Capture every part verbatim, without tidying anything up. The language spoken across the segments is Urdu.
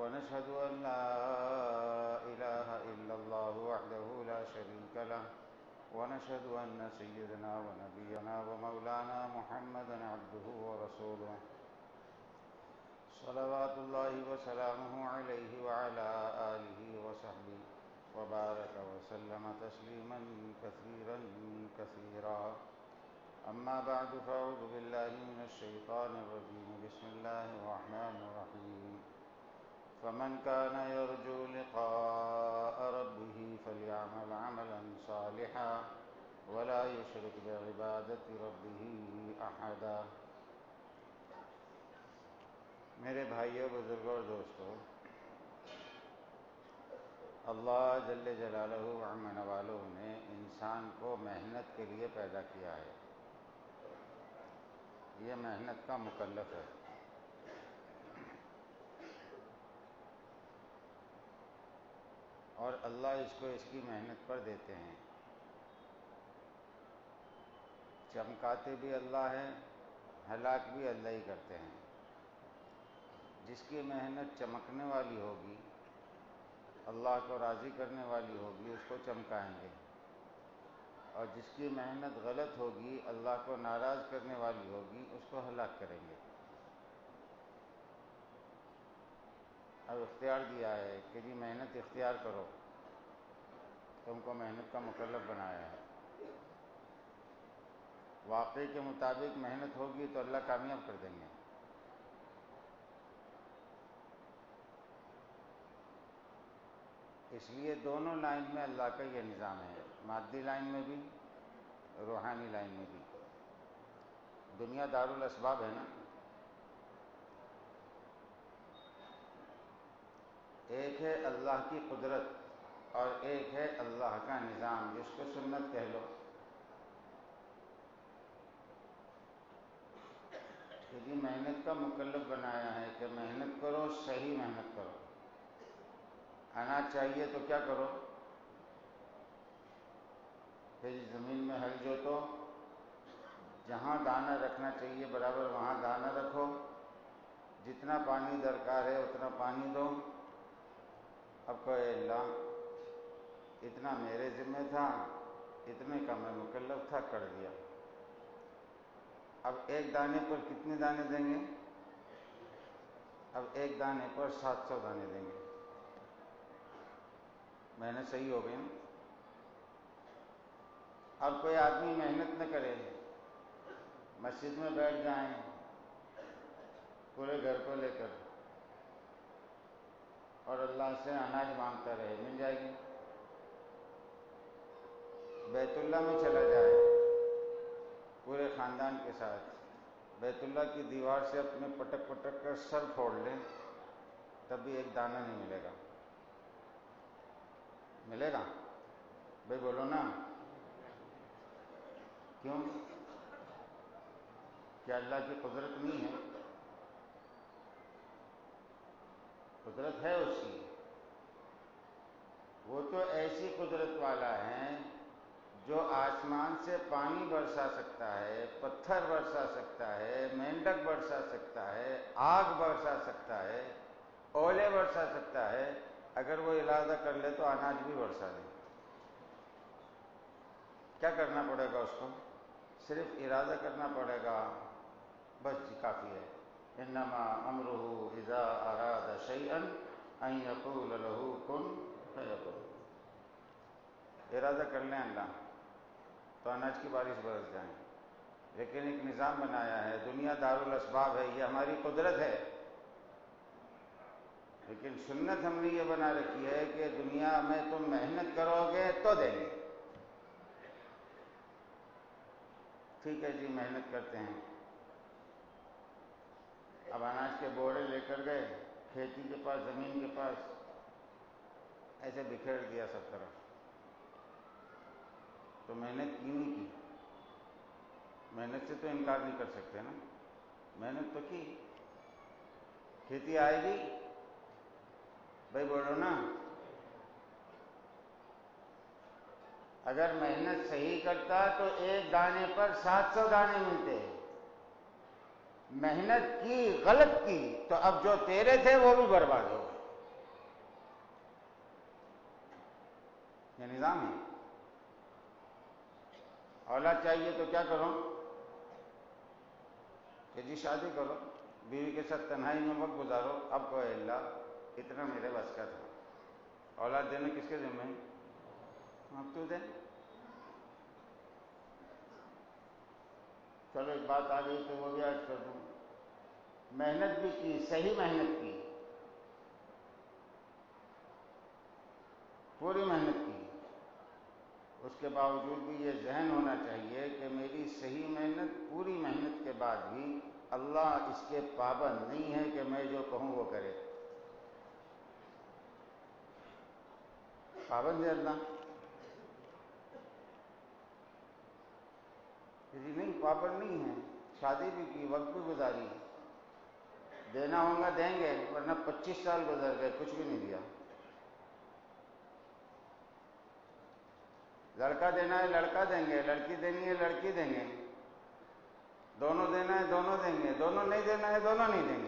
ونشهد أن لا إله إلا الله وحده لا شريك له ونشهد أن سيدنا ونبينا ومولانا محمدا عبده ورسوله صلوات الله وسلامه عليه وعلى آله وصحبه وبارك وسلم تسليما كثيرا كثيرا. أما بعد فأعوذ بالله من الشيطان الرجيم. بسم الله الرحمن الرحيم. فمن كان يرجو لقاء ربه فليعمل عملا صالحا ولا يشرك بعبادة ربه أحدا. میرے بھائیوں، بزرگوں اور دوستوں، اللہ جل جلالہ و عم نوالہ نے انسان کو محنت کے لیے پیدا کیا ہے. یہ محنت کا مکلف ہے. اور اللہ اس کو اس کی محنت پر دیتے ہیں. چمکاتے بھی اللہ ہیں، ہلاک بھی اللہ ہی کرتے ہیں. جس کی محنت چمکنے والی ہوگی، اللہ کو راضی کرنے والی ہوگی، اس کو چمکائیں گے. اور جس کی محنت غلط ہوگی، اللہ کو ناراض کرنے والی ہوگی، اس کو ہلاک کریں گے. اب اختیار دیا ہے کہ جی محنت اختیار کرو، تم کو محنت کا مکلف بنایا ہے. واقعے کے مطابق محنت ہوگی تو اللہ کامیاب کر دیں گے. اس لیے دونوں لائن میں اللہ کا یہ نظام ہے، مادی لائن میں بھی، روحانی لائن میں بھی. دنیا دار الاسباب ہے نا. ایک ہے اللہ کی قدرت اور ایک ہے اللہ کا نظام، جس کو سنت کہہ لو. کہ جی محنت کا مکلف بنایا ہے کہ محنت کرو، صحیح محنت کرو. اناج چاہیے تو کیا کرو؟ پھر زمین میں ہل جوتو، جہاں دانہ رکھنا چاہیے برابر وہاں دانہ رکھو، جتنا پانی درکار ہے اتنا پانی دو. اب کہے اللہ اتنا میرے ذمہ تھا، اتنے کا میں مکلف تھا، کر دیا. اب ایک دانے پر کتنے دانے دیں گے؟ اب ایک دانے پر سات سو دانے دیں گے. محنت صحیح ہو گئی نا. اب کوئی آدمی محنت نہ کرے، مسجد میں بیٹھ جائیں پورے گھر کو لے کر اور اللہ سے اناج مانگتا رہے، مل جائے گی؟ بیت اللہ میں چلا جائے پورے خاندان کے ساتھ، بیت اللہ کی دیوار سے اپنے پٹک پٹک کر سر پھوڑ لیں، تب بھی ایک دانہ نہیں ملے گا. ملے گا؟ بھائی بولو نا. کیوں؟ کیا اللہ کی قدرت نہیں ہے؟ قدرت ہے اس کی. وہ تو ایسی قدرت والا ہے جو آسمان سے پانی برسا سکتا ہے، پتھر برسا سکتا ہے، مینڈک برسا سکتا ہے، آگ برسا سکتا ہے، اولے برسا سکتا ہے. اگر وہ ارادہ کر لے تو اناج بھی برسا دے. کیا کرنا پڑے گا اس کو؟ صرف ارادہ کرنا پڑے گا، بس جی کافی ہے. انما امرہ اذا اراد شیئا ان یقول له کن فیکون. ارادہ کر لیں اللہ تو اناج کی بارش برس جائیں. لیکن ایک نظام بنایا ہے، دنیا دار الاسباب ہے، یہ ہماری قدرت ہے. لیکن سنت ہم نے یہ بنا رکھی ہے کہ دنیا میں تم محنت کرو گے تو دیں گے. ٹھیک ہے جی محنت کرتے ہیں. اب اناج کے بوڑے لے کر گئے کھیتی کے پاس، زمین کے پاس، ایسے بکھیر دیا سب طرف. تو محنت کی نہیں کی. محنت سے تو انکار نہیں کر سکتے نا. محنت تو کی. کھیتی آئے گی؟ بھائی بولو نا. اگر محنت صحیح کرتا تو ایک دانے پر سات سو دانے ملتے. محنت کی غلط کی تو اب جو تیرے تھے وہ بھی برباد ہو گئے. یہ نظام ہے. اولاد چاہیے تو کیا کرو کہ جی شادی کرو، بیوی کے ساتھ تنہائی میں وقت گزارو. اب کو اللہ اتنا میرے بس کا تھا. اولاد دینا کس کے ذمہ ہے؟ اب تو دے. چلو ایک بات آ گئی تو وہ بھی عرض کر دوں. محنت بھی کی، صحیح محنت کی، پوری محنت کی، اس کے باوجود بھی یہ ذہن ہونا چاہیے کہ میری صحیح محنت، پوری محنت کے بعد بھی اللہ اس کے پابند نہیں ہے کہ میں جو کہوں وہ کرے. پابند ہے اللہ؟ جی نہیں، پابند نہیں ہے. شادی بھی کی، وقت بھی گزاری، دینا ہوگا دیں گے، ورنہ پچیس سال گزر گئے کچھ بھی نہیں دیا. لڑکا دینا ہے لڑکا دیں گے، لڑکی دینی ہے لڑکی دیں گے، دونوں دینا ہے دونوں دیں گے، دونوں نہیں دینا ہے دونوں نہیں دیں گے.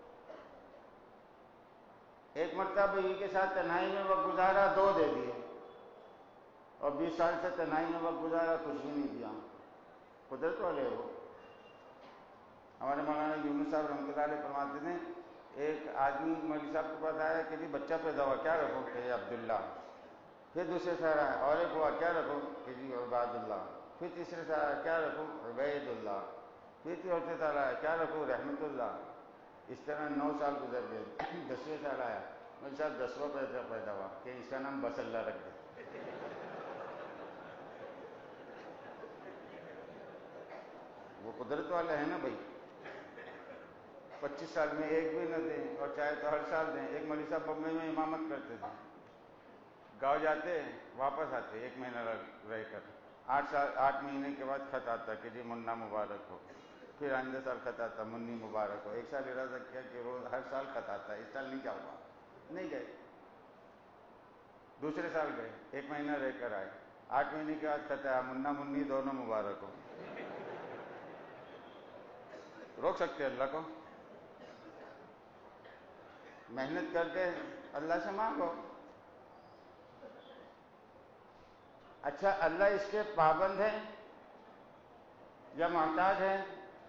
ایک مرتبہ بیوی کے ساتھ تنہائی میں وقت گزارا، دو دے دیے، اور بیس سال سے تنہائی میں وقت گزارا، کچھ بھی نہیں دیا. قدرت والے ہو. ہمارے مولانا یونس صاحب رحمۃ اللہ علیہ فرماتے تھے، ایک آدمی مولوی صاحب کے پاس آیا کہ جی بچہ پیدا ہوا، کیا رکھو؟ کہ عبداللہ. پھر دوسرے سال آیا، اور ایک ہوا، کیا رکھو؟ کہ جی عباد اللہ. پھر تیسرے سال آیا، کیا رکھو؟ عبید اللہ. پھر چوتھے سال آیا، کیا رکھو؟ رحمت اللہ. اس طرح نو سال گزر گئے. دسویں سال آیا، مولوی صاحب دسواں پیدا پیدا ہوا کہ اس کا نام بس اللہ رکھ دے. وہ قدرت والا ہے نا بھائی. پچیس سال میں ایک بھی نہ دیں، اور چاہے تو ہر سال دیں. ایک مولوی صاحب بمبئی میں امامت کرتے تھے، گاؤں جاتے واپس آتے ایک مہینہ رہ کر. آٹھ سال آٹھ مہینے کے بعد خط آتا کہ جی منا مبارک ہو. پھر آئندہ سال خط آتا منی مبارک ہو. ایک سال ارادہ کیا کہ روز ہر سال خط آتا ہے، اس سال نہیں جاؤں گا. نہیں گئے. دوسرے سال گئے، ایک مہینہ رہ کر آئے. آٹھ مہینے کے بعد خط آیا، منا منی دونوں مبارک ہو. روک سکتے اللہ کو؟ محنت کر کے اللہ سے مانگو. اچھا اللہ اس کے پابند ہے یا محتاج ہے؟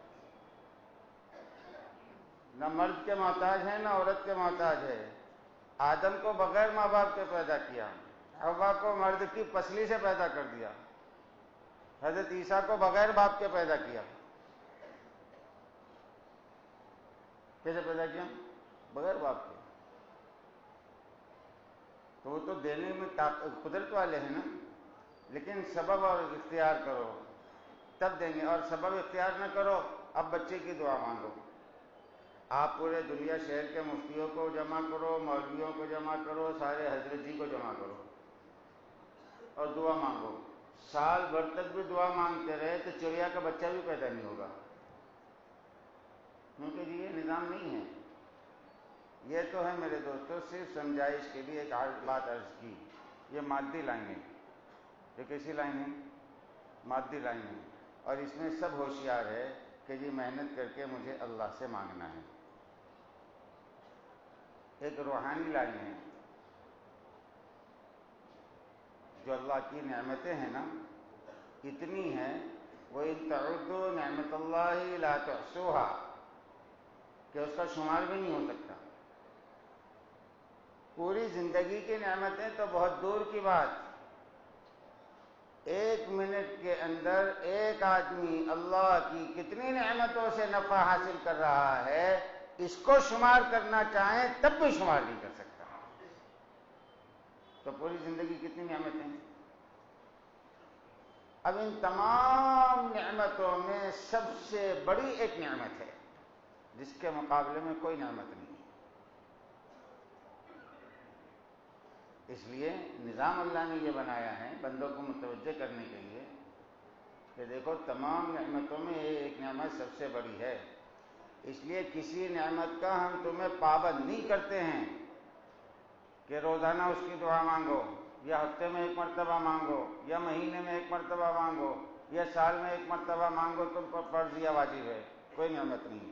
نہ مرد کے محتاج ہے نہ عورت کے محتاج ہے. آدم کو بغیر ماں باپ کے پیدا کیا، حوا کو مرد کی پسلی سے پیدا کر دیا. حضرت عیسیٰ کو بغیر باپ کے پیدا کیا. کیسے پیدا کیا؟ بغیر باپ کے. تو وہ تو دینے میں قدرت والے ہیں نا. لیکن سبب اور اختیار کرو تب دیں گے، اور سبب اختیار نہ کرو. اب بچے کی دعا مانگو. آپ پورے دنیا شہر کے مفتیوں کو جمع کرو، مولویوں کو جمع کرو، سارے حضرت جی کو جمع کرو اور دعا مانگو. سال بھر تک بھی دعا مانگتے رہے تو چڑیا کا بچہ بھی پیدا نہیں ہوگا، کیونکہ جی یہ نظام نہیں ہے. یہ تو ہے میرے دوستوں، صرف سمجھائش کے لیے ایک بات عرض کی. یہ مادی لائن ہے. یہ کیسی لائن ہے؟ مادی لائن ہے. اور اس میں سب ہوشیار ہے کہ جی محنت کر کے مجھے اللہ سے مانگنا ہے. ایک روحانی لائن ہے. جو اللہ کی نعمتیں ہیں نا اتنی ہیں، وَإِن تَعُدُّوا نِعْمَتَ اللَّهِ لَا تُحْصُوهَا، کہ اس کا شمار بھی نہیں ہو سکتا. پوری زندگی کی نعمتیں تو بہت دور کی بات. ایک منٹ کے اندر ایک آدمی اللہ کی کتنی نعمتوں سے نفع حاصل کر رہا ہے، اس کو شمار کرنا چاہیں تب بھی شمار نہیں کر سکتا. تو پوری زندگی کتنی نعمتیں ہیں. اب ان تمام نعمتوں میں سب سے بڑی ایک نعمت ہے جس کے مقابلے میں کوئی نعمت نہیں ہے. اس لیے نظام اللہ نے یہ بنایا ہے بندوں کو متوجہ کرنے کے لیے کہ دیکھو تمام نعمتوں میں یہ ایک نعمت سب سے بڑی ہے. اس لیے کسی نعمت کا ہم تمہیں پابند نہیں کرتے ہیں کہ روزانہ اس کی دعا مانگو، یا ہفتے میں ایک مرتبہ مانگو، یا مہینے میں ایک مرتبہ مانگو، یا سال میں ایک مرتبہ مانگو تم پر فرض یا واجب ہے. کوئی نعمت نہیں.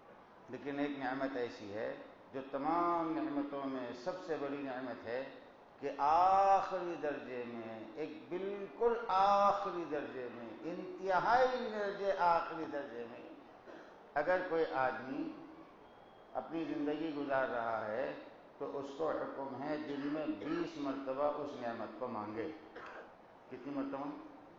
لیکن ایک نعمت ایسی ہے جو تمام نعمتوں میں سب سے بڑی نعمت ہے کہ آخری درجے میں، ایک بالکل آخری درجے میں، انتہائی درجے آخری درجے میں اگر کوئی آدمی اپنی زندگی گزار رہا ہے تو اس کو حکم ہے دن میں بیس مرتبہ اس نعمت کو مانگے۔ کتنی مرتبہ؟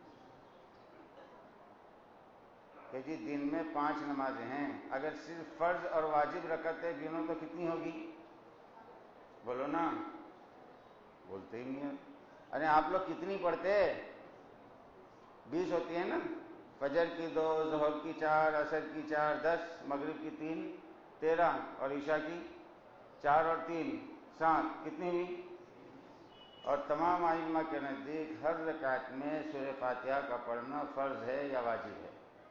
کہ جی دن میں پانچ نمازیں ہیں، اگر صرف فرض اور واجب رکعتیں گنو تو کتنی ہوگی؟ بولو نا، بولتے ہی نہیں ہے۔ ارے آپ لوگ کتنی پڑھتے؟ بیس ہوتی ہے نا؟ فجر کی دو، ظہر کی چار، عصر کی چار، دس، مغرب کی تین، تیرہ، اور عشاء کی چار اور تین سات، کتنی ہوئی؟ اور تمام ائمہ کے نزدیک ہر رکعت میں سورہ فاتحہ کا پڑھنا فرض ہے یا واجب ہے؟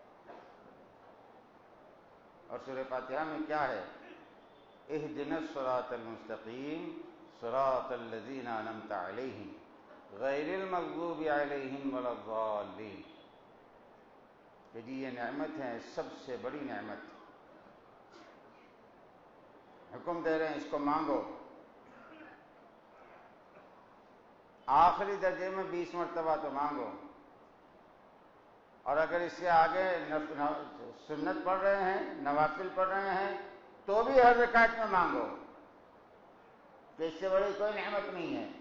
اور سورہ فاتحہ میں کیا ہے؟ اہدنا الصراط المستقیم صراط الذین انعمت علیہم غیر المغضوب علیہم ولا الضالین۔ کہ جی یہ نعمت ہے، سب سے بڑی نعمت، حکم دے رہے ہیں اس کو مانگو۔ آخری درجے میں بیس مرتبہ تو مانگو، اور اگر اس سے آگے سنت پڑھ رہے ہیں، نوافل پڑھ رہے ہیں تو بھی ہر رکعت میں مانگو، کہ اس سے بڑی کوئی نعمت نہیں ہے۔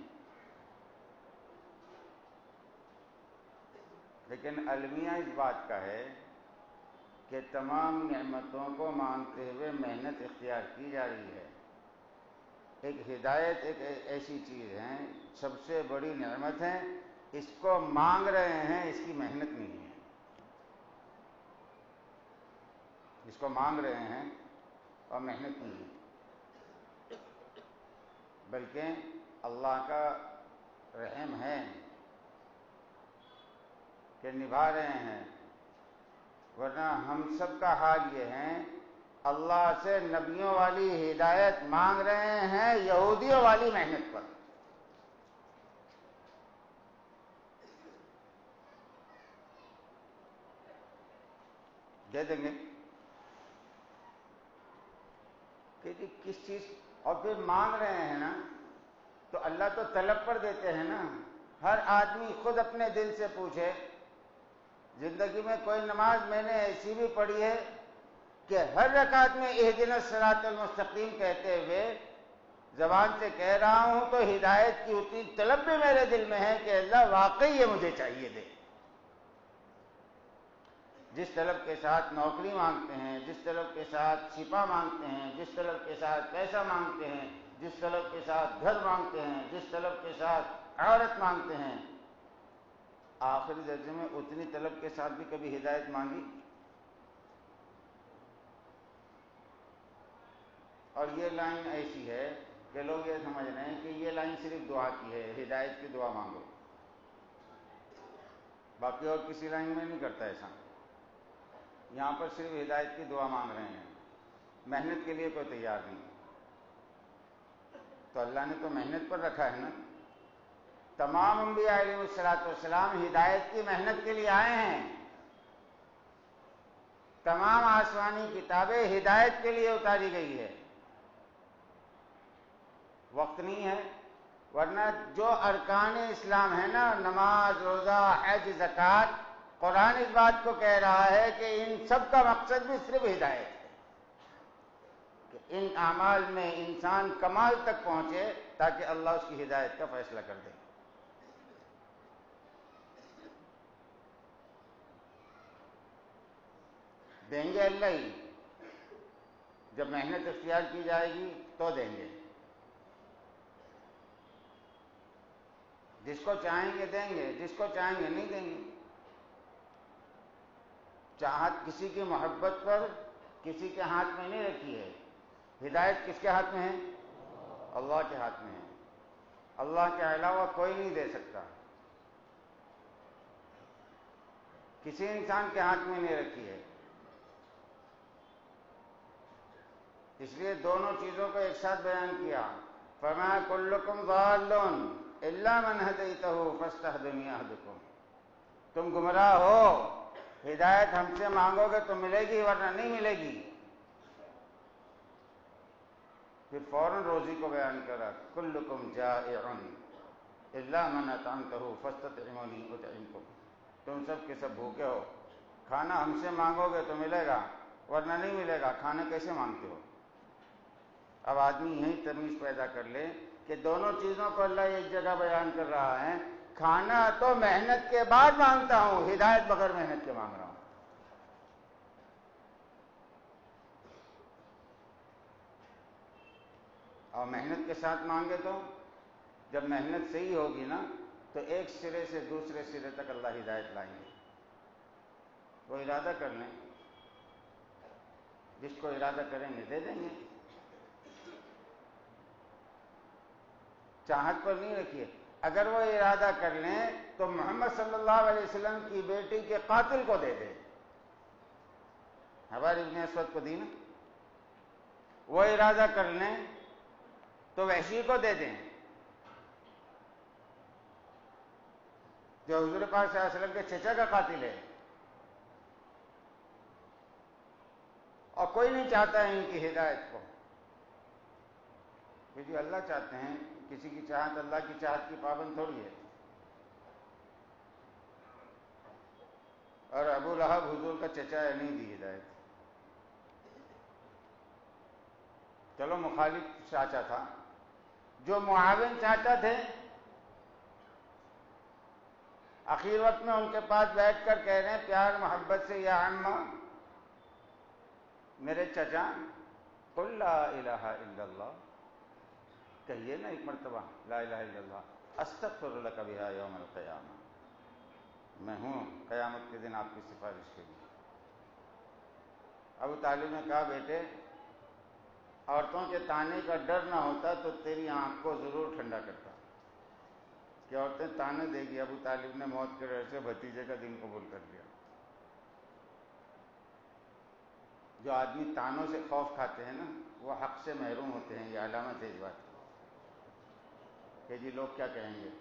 لیکن المیہ اس بات کا ہے کہ تمام نعمتوں کو مانگتے ہوئے محنت اختیار کی جا رہی ہے۔ ایک ہدایت ایک ایسی چیز ہے، سب سے بڑی نعمت ہے، اس کو مانگ رہے ہیں، اس کی محنت نہیں ہے۔ اس کو مانگ رہے ہیں اور محنت نہیں ہے، بلکہ اللہ کا رحم ہے کہ نبھا رہے ہیں، ورنہ ہم سب کا حال یہ ہے اللہ سے نبیوں والی ہدایت مانگ رہے ہیں یہودیوں والی محنت پر۔ دے دیں گے کہ جی کس چیز، اور پھر مانگ رہے ہیں نا تو اللہ تو طلب پر دیتے ہیں نا۔ ہر آدمی خود اپنے دل سے پوچھے، زندگی میں کوئی نماز میں نے ایسی بھی پڑھی ہے کہ ہر رکعت میں اہدنا الصراط المستقیم کہتے ہوئے زبان سے کہہ رہا ہوں تو ہدایت کی اتنی طلب بھی میرے دل میں ہے کہ اللہ واقعی یہ مجھے چاہیے دے۔ جس طلب کے ساتھ نوکری مانگتے ہیں، جس طلب کے ساتھ شفا مانگتے ہیں، جس طلب کے ساتھ پیسہ مانگتے ہیں، جس طلب کے ساتھ گھر مانگتے ہیں، جس طلب کے ساتھ عورت مانگتے ہیں، آخری درجے میں اتنی طلب کے ساتھ بھی کبھی ہدایت مانگی؟ اور یہ لائن ایسی ہے کہ لوگ یہ سمجھ رہے ہیں کہ یہ لائن صرف دعا کی ہے، ہدایت کی دعا مانگو، باقی اور کسی لائن میں نہیں کرتا ایسا۔ یہاں پر صرف ہدایت کی دعا مانگ رہے ہیں، محنت کے لیے کوئی تیار نہیں۔ تو اللہ نے تو محنت پر رکھا ہے نا۔ تمام انبیاء علیہ الصلوۃ والسلام ہدایت کی محنت کے لیے آئے ہیں، تمام آسمانی کتابیں ہدایت کے لیے اتاری گئی ہے، وقت نہیں ہے۔ ورنہ جو ارکان اسلام ہے نا، نماز، روزہ، حج، زکوٰۃ، قرآن اس بات کو کہہ رہا ہے کہ ان سب کا مقصد بھی صرف ہدایت ہے، کہ ان اعمال میں انسان کمال تک پہنچے تاکہ اللہ اس کی ہدایت کا فیصلہ کر دے۔ دیں گے اللہ ہی، جب محنت اختیار کی جائے گی تو دیں گے، جس کو چاہیں گے دیں گے، جس کو چاہیں گے نہیں دیں گے۔ چاہت کسی کی محبت پر کسی کے ہاتھ میں نہیں رکھی ہے، ہدایت کس کے ہاتھ میں ہے؟ اللہ کے ہاتھ میں ہے، اللہ کے علاوہ کوئی نہیں دے سکتا، کسی انسان کے ہاتھ میں نہیں رکھی ہے۔ اس لیے دونوں چیزوں کو ایک ساتھ بیان کیا، فرمایا کلکم ضال الا من ہدیتہ فاستہدنی اہدکم، تم گمراہ ہو، ہدایت ہم سے مانگو گے تو ملے گی ورنہ نہیں ملے گی۔ پھر فوراً روزی کو بیان کرا، کلکم جائع، الا من اطعمتہ فاستطعمونی اطعمکم، تم سب کے سب بھوکے ہو، کھانا ہم سے مانگو گے تو ملے گا ورنہ نہیں ملے گا، کھانا کیسے مانگتے ہو؟ اب آدمی یہی تمیز پیدا کر لے کہ دونوں چیزوں کو اللہ ایک جگہ بیان کر رہا ہے، کھانا تو محنت کے بعد مانگتا ہوں، ہدایت بغیر محنت کے مانگ رہا ہوں۔ اور محنت کے ساتھ مانگے تو جب محنت صحیح ہوگی نا تو ایک سرے سے دوسرے سرے تک اللہ ہدایت لائیں گے۔ وہ ارادہ کر لیں، جس کو ارادہ کریں گے دے دیں گے، چاہت پر نہیں رکھیے۔ اگر وہ ارادہ کر لیں تو محمد صلی اللہ علیہ وسلم کی بیٹی کے قاتل کو دے دیں، حبار ابن اسود کو دی نا، وہ ارادہ کر لیں تو وحشی کو دے دیں جو حضور پاک صلی اللہ علیہ وسلم کے چچا کا قاتل ہے، اور کوئی نہیں چاہتا ہے ان کی ہدایت کو، کیونکہ اللہ چاہتے ہیں، کسی کی چاہت اللہ کی چاہت کی پابند تھوڑی ہے۔ اور ابو لہب حضور کا چچا ہے، نہیں دی ہدایت، چلو مخالف چاچا تھا، جو معاون چاچا تھے آخر وقت میں ان کے پاس بیٹھ کر کہہ رہے ہیں پیار محبت سے، یا عمہ میرے چچا، قل لا الہ الا اللہ، کہیے نا ایک مرتبہ لا الہ الا اللہ، استغفر لک بہا یوم القیامہ، میں ہوں قیامت کے دن آپ کی سفارش کے لیے۔ ابو طالب نے کہا بیٹے عورتوں کے تانے کا ڈر نہ ہوتا تو تیری آنکھ کو ضرور ٹھنڈا کرتا، کہ عورتیں تانے دے گی۔ ابو طالب نے موت کے ڈر سے بھتیجے کا دین قبول کر لیا۔ جو آدمی تانوں سے خوف کھاتے ہیں نا وہ حق سے محروم ہوتے ہیں، یہ علامت ہے اس بات کی کہ جی لوگ کیا کہیں گے۔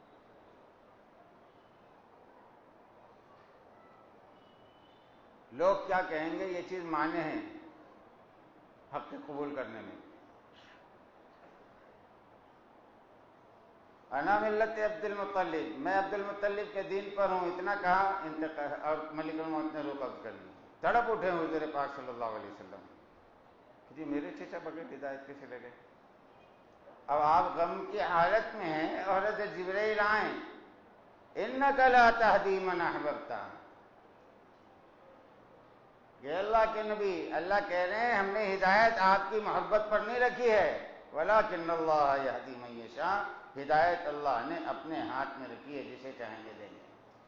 لوگ کیا کہیں گے یہ چیز مانے ہیں حق کے قبول کرنے میں۔ انا ملت عبد المطلب، میں عبد المطلب کے دین پر ہوں، اتنا کہا انتقال، اور ملک الموت نے روح قبض کر لی۔ تڑپ اٹھے حضور پاک صلی اللہ علیہ وسلم، جی میرے چچا بغیر ہدایت کے چلے گئے۔ اب آپ غم کی حالت میں ہیں اور حضرت جبرائیل آئیں، انک لا تہدی من احببت، کہ اللہ کے نبی اللہ کہہ رہے ہیں ہم نے ہدایت آپ کی محبت پر نہیں رکھی ہے، ولکن اللہ یہدی من یشاء، ہدایت اللہ نے اپنے ہاتھ میں رکھی ہے، جسے چاہیں گے دیں گے۔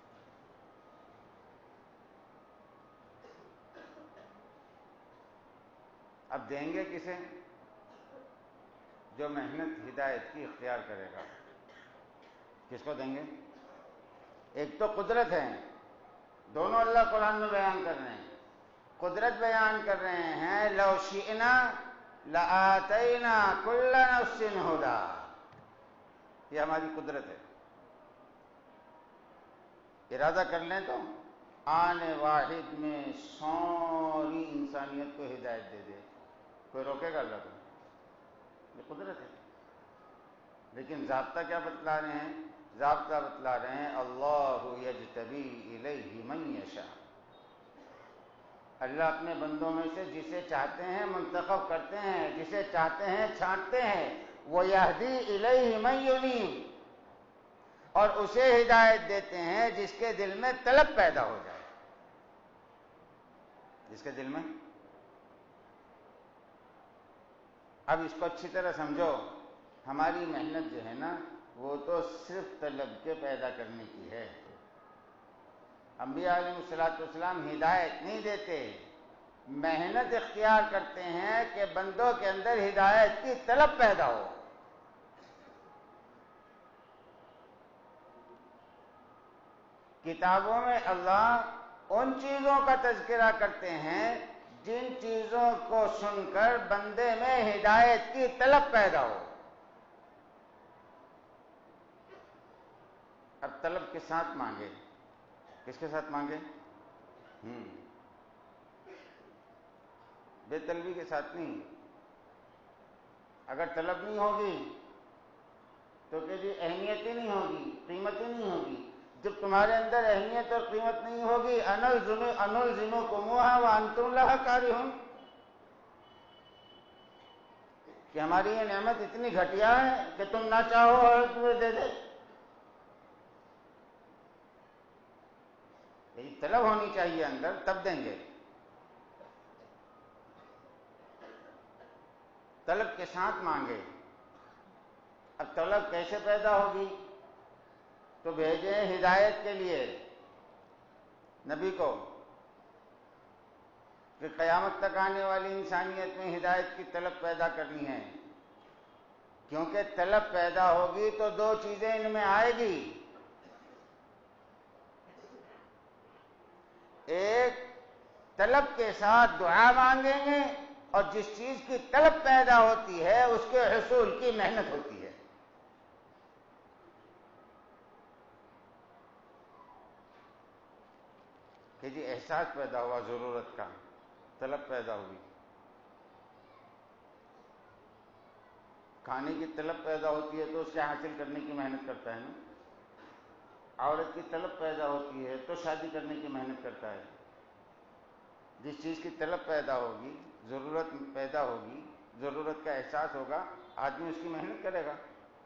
اب دیں گے کسے؟ جو محنت ہدایت کی اختیار کرے گا۔ کس کو دیں گے؟ ایک تو قدرت ہے، دونوں اللہ قرآن میں بیان کر رہے ہیں۔ قدرت بیان کر رہے ہیں لو شئنا لآتینا کل نفس ہدی، یہ ہماری قدرت ہے، ارادہ کر لیں تو آنے واحد میں ساری انسانیت کو ہدایت دے دے، کوئی روکے گا اللہ کو؟ یہ قدرت ہے۔ لیکن ضابطہ کیا بتلا رہے ہیں؟ ضابطہ بتلا رہے ہیں اللہ یجتبی الیہ من یشاء، اللہ اپنے بندوں میں سے جسے چاہتے ہیں منتخب کرتے ہیں، جسے چاہتے ہیں چھانٹتے ہیں، وَیَہْدِی إِلَیْهِ مَن یُنِیبُ، اور اسے ہدایت دیتے ہیں جس کے دل میں طلب پیدا ہو جائے، جس کے دل میں۔ اب اس کو اچھی طرح سمجھو، ہماری محنت جو ہے نا وہ تو صرف طلب کے پیدا کرنے کی ہے۔ انبیاء علیہ الصلوۃ والسلام ہدایت نہیں دیتے، محنت اختیار کرتے ہیں کہ بندوں کے اندر ہدایت کی طلب پیدا ہو۔ کتابوں میں اللہ ان چیزوں کا تذکرہ کرتے ہیں جن چیزوں کو سن کر بندے میں ہدایت کی طلب پیدا ہو۔ اب طلب کے ساتھ مانگے، کس کے ساتھ مانگے؟ ہم بے طلبی کے ساتھ نہیں۔ اگر طلب نہیں ہوگی تو کہ جی اہمیت ہی نہیں ہوگی، قیمت ہی نہیں ہوگی۔ جب تمہارے اندر اہمیت اور قیمت نہیں ہوگی، انلزم انلزمکموہا وانتم لہا کارہون، کہ ہماری یہ نعمت اتنی گھٹیا ہے کہ تم نہ چاہو اور تمہیں دے دے۔ یہی طلب ہونی چاہیے اندر، تب دیں گے۔ طلب کے ساتھ مانگے۔ اب طلب کیسے پیدا ہوگی؟ تو بھیجیں ہدایت کے لیے نبی کو، کہ قیامت تک آنے والی انسانیت میں ہدایت کی طلب پیدا کرنی ہے، کیونکہ طلب پیدا ہوگی تو دو چیزیں ان میں آئے گی۔ ایک، طلب کے ساتھ دعا مانگیں گے، اور جس چیز کی طلب پیدا ہوتی ہے اس کے حصول کی محنت ہوتی ہے۔ کہ جی احساس پیدا ہوا ضرورت کا، طلب پیدا ہوئی۔ کھانے کی طلب پیدا ہوتی ہے تو اس کے حاصل کرنے کی محنت کرتا ہے نا۔ عورت کی طلب پیدا ہوتی ہے تو شادی کرنے کی محنت کرتا ہے۔ جس چیز کی طلب پیدا ہوگی، ضرورت پیدا ہوگی، ضرورت کا احساس ہوگا، آدمی اس کی محنت کرے گا۔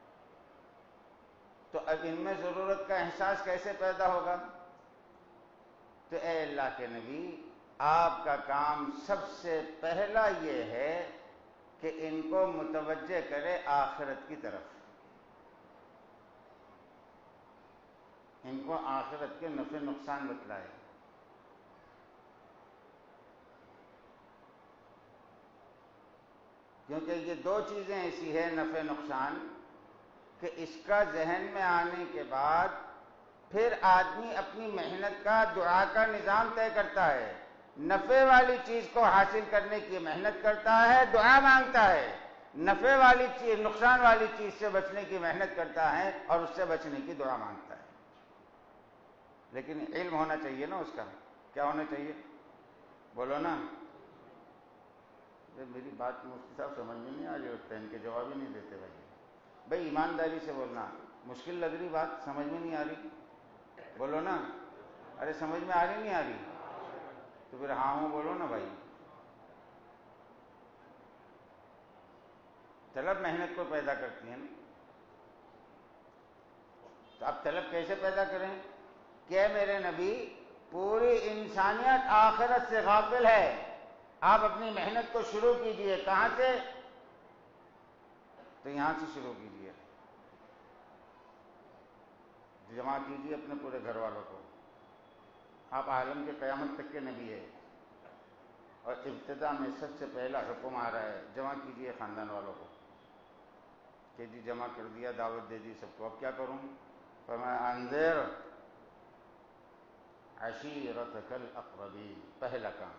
تو اب ان میں ضرورت کا احساس کیسے پیدا ہوگا؟ تو اے اللہ کے نبی، آپ کا کام سب سے پہلا یہ ہے کہ ان کو متوجہ کرے آخرت کی طرف، ان کو آخرت کے نفع نقصان بتلائے۔ کیونکہ یہ دو چیزیں ایسی ہے نفع نقصان، کہ اس کا ذہن میں آنے کے بعد پھر آدمی اپنی محنت کا، دعا کا نظام طے کرتا ہے۔ نفع والی چیز کو حاصل کرنے کی محنت کرتا ہے، دعا مانگتا ہے۔ نفع والی چیز، نقصان والی چیز سے بچنے کی محنت کرتا ہے اور اس سے بچنے کی دعا مانگتا ہے۔ لیکن علم ہونا چاہیے نا اس کا۔ کیا ہونا چاہیے؟ بولو نا۔ میری بات مفتی صاحب سمجھ میں نہیں آ رہی ہوتا ہے، ان کے جواب ہی نہیں دیتے بھائی۔ بھائی ایمانداری سے بولنا، مشکل لگ رہی بات، سمجھ میں نہیں آ رہی؟ بولو نا۔ ارے سمجھ میں آ رہی نہیں آ رہی؟ تو پھر ہاں ہوں بولو نا بھائی۔ طلب محنت کو پیدا کرتی ہے نا۔ تو اب طلب کیسے پیدا کریں؟ کہ میرے نبی، پوری انسانیت آخرت سے غافل ہے، آپ اپنی محنت کو شروع کیجئے۔ کہاں سے؟ تو یہاں سے شروع کیجئے۔ جمع کیجئے اپنے پورے گھر والوں کو۔ آپ عالم کے قیامت تک کے نبی ہے، اور ابتدا میں سب سے پہلا حکم آ رہا ہے، جمع کیجئے خاندان والوں کو۔ کہ جی جمع کر دیا، دعوت دے دی سب کو، اب کیا کروں؟ فرمایا انذر عشیرتک الاقربین، پہلا کام